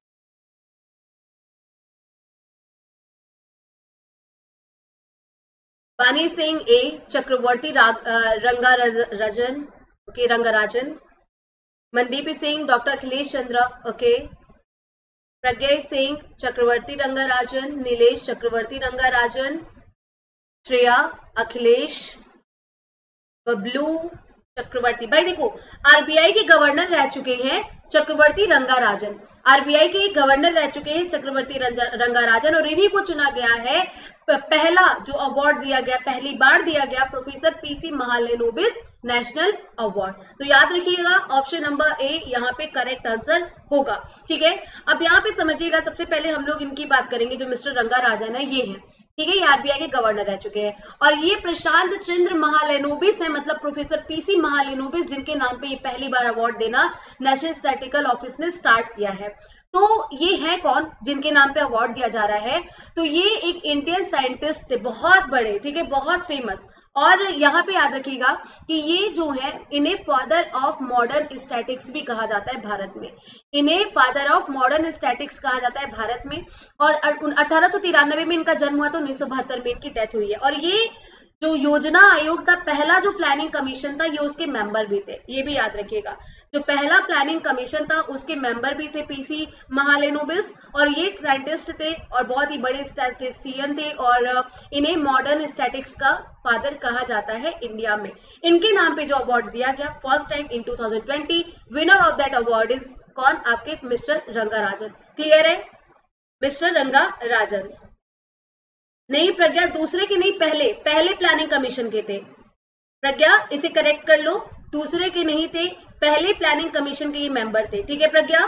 Bani Singh A, Chakravarthy Rangarajan, okay Rangarajan, Mandeep Singh, doctor Akhilesh Chandra, okay, Pragya Singh, Chakravarthy Rangarajan, Nilesh Chakravarthy Rangarajan, Shreya, Akhilesh, Bablu Chakravarthy. भाई देखो, आरबीआई के गवर्नर रह चुके हैं चक्रवर्ती रंगाराजन, आरबीआई के गवर्नर रह चुके हैं चक्रवर्ती रंगाराजन, और इन्हीं को चुना गया है पहला जो अवार्ड दिया गया, पहली बार दिया गया, professor PC Mahalanobis national award. तो याद रखिएगा ऑप्शन नंबर ए यहाँ पे करेक्ट आंसर होगा। ठीक है, अब यहाँ पे समझिएगा, सबसे पहले हम लोग इनकी बात करेंगे, जो मिस्टर रंगाराजन है ये है, ठीक है, ये आरबीआई के गवर्नर रह चुके हैं, और ये प्रशांत चंद्र महालेनोबिस है, मतलब प्रोफेसर पीसी महालेनोबिस, जिनके नाम पे ये पहली बार अवार्ड देना नेशनल स्टैटिस्टिकल ऑफिस ने स्टार्ट किया है। तो ये है कौन जिनके नाम पे अवार्ड दिया जा रहा है, तो ये एक इंडियन साइंटिस्ट थे, बहुत बड़े, ठीक है, बहुत फेमस। और यहाँ पे याद रखिएगा कि ये जो है इन्हें फादर ऑफ मॉडर्न स्टैटिक्स भी कहा जाता है भारत में, इन्हें फादर ऑफ मॉडर्न स्टैटिक्स कहा जाता है भारत में। और अठारह सौ तिरानवे में इनका जन्म हुआ, तो उन्नीस सौ बहत्तर में इनकी डेथ हुई है। और ये जो योजना आयोग था, पहला जो प्लानिंग कमीशन था, ये उसके मेंबर भी थे, ये भी याद रखिएगा, जो पहला प्लानिंग कमीशन था उसके मेंबर भी थे पीसी महालेनोबिस, और ये साइंटिस्ट थे और बहुत ही बड़े स्टैटिस्टिशियन थे, और इन्हें मॉडर्न स्टैटिक्स का फादर कहा जाता है इंडिया में। इनके नाम पे जो अवार्ड दिया गया first time in two thousand twenty, winner of that award is कौन, आपके मिस्टर रंगाराजन। क्लियर है, मिस्टर रंगाराजन। नहीं प्रज्ञा, दूसरे के नहीं, पहले पहले प्लानिंग कमीशन के थे प्रज्ञा, इसे करेक्ट कर लो, दूसरे के नहीं थे, पहले प्लानिंग कमीशन के ये मेंबर थे। ठीक है प्रज्ञा,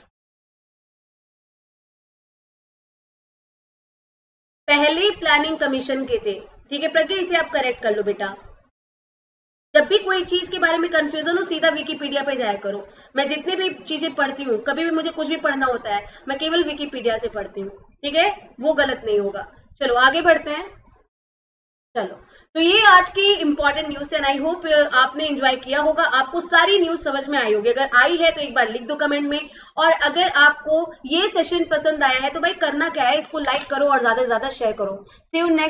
पहले प्लानिंग कमीशन के थे। ठीक है प्रज्ञा, इसे आप करेक्ट कर लो बेटा। जब भी कोई चीज के बारे में कंफ्यूजन हो, सीधा विकीपीडिया पे जाया करो। मैं जितने भी चीजें पढ़ती हूँ, कभी भी मुझे कुछ भी पढ़ना होता है, मैं केवल विकीपीडिया से पढ़ती हूँ, ठीक है, वो गलत नहीं होगा। चलो आगे बढ़ते हैं। चलो, तो ये आज की इंपॉर्टेंट न्यूज है, आई होप आपने एंजॉय किया होगा, आपको सारी न्यूज समझ में आई होगी। अगर आई है तो एक बार लिख दो कमेंट में, और अगर आपको ये सेशन पसंद आया है तो भाई करना क्या है, इसको लाइक करो और ज्यादा से ज्यादा शेयर करो। See you next.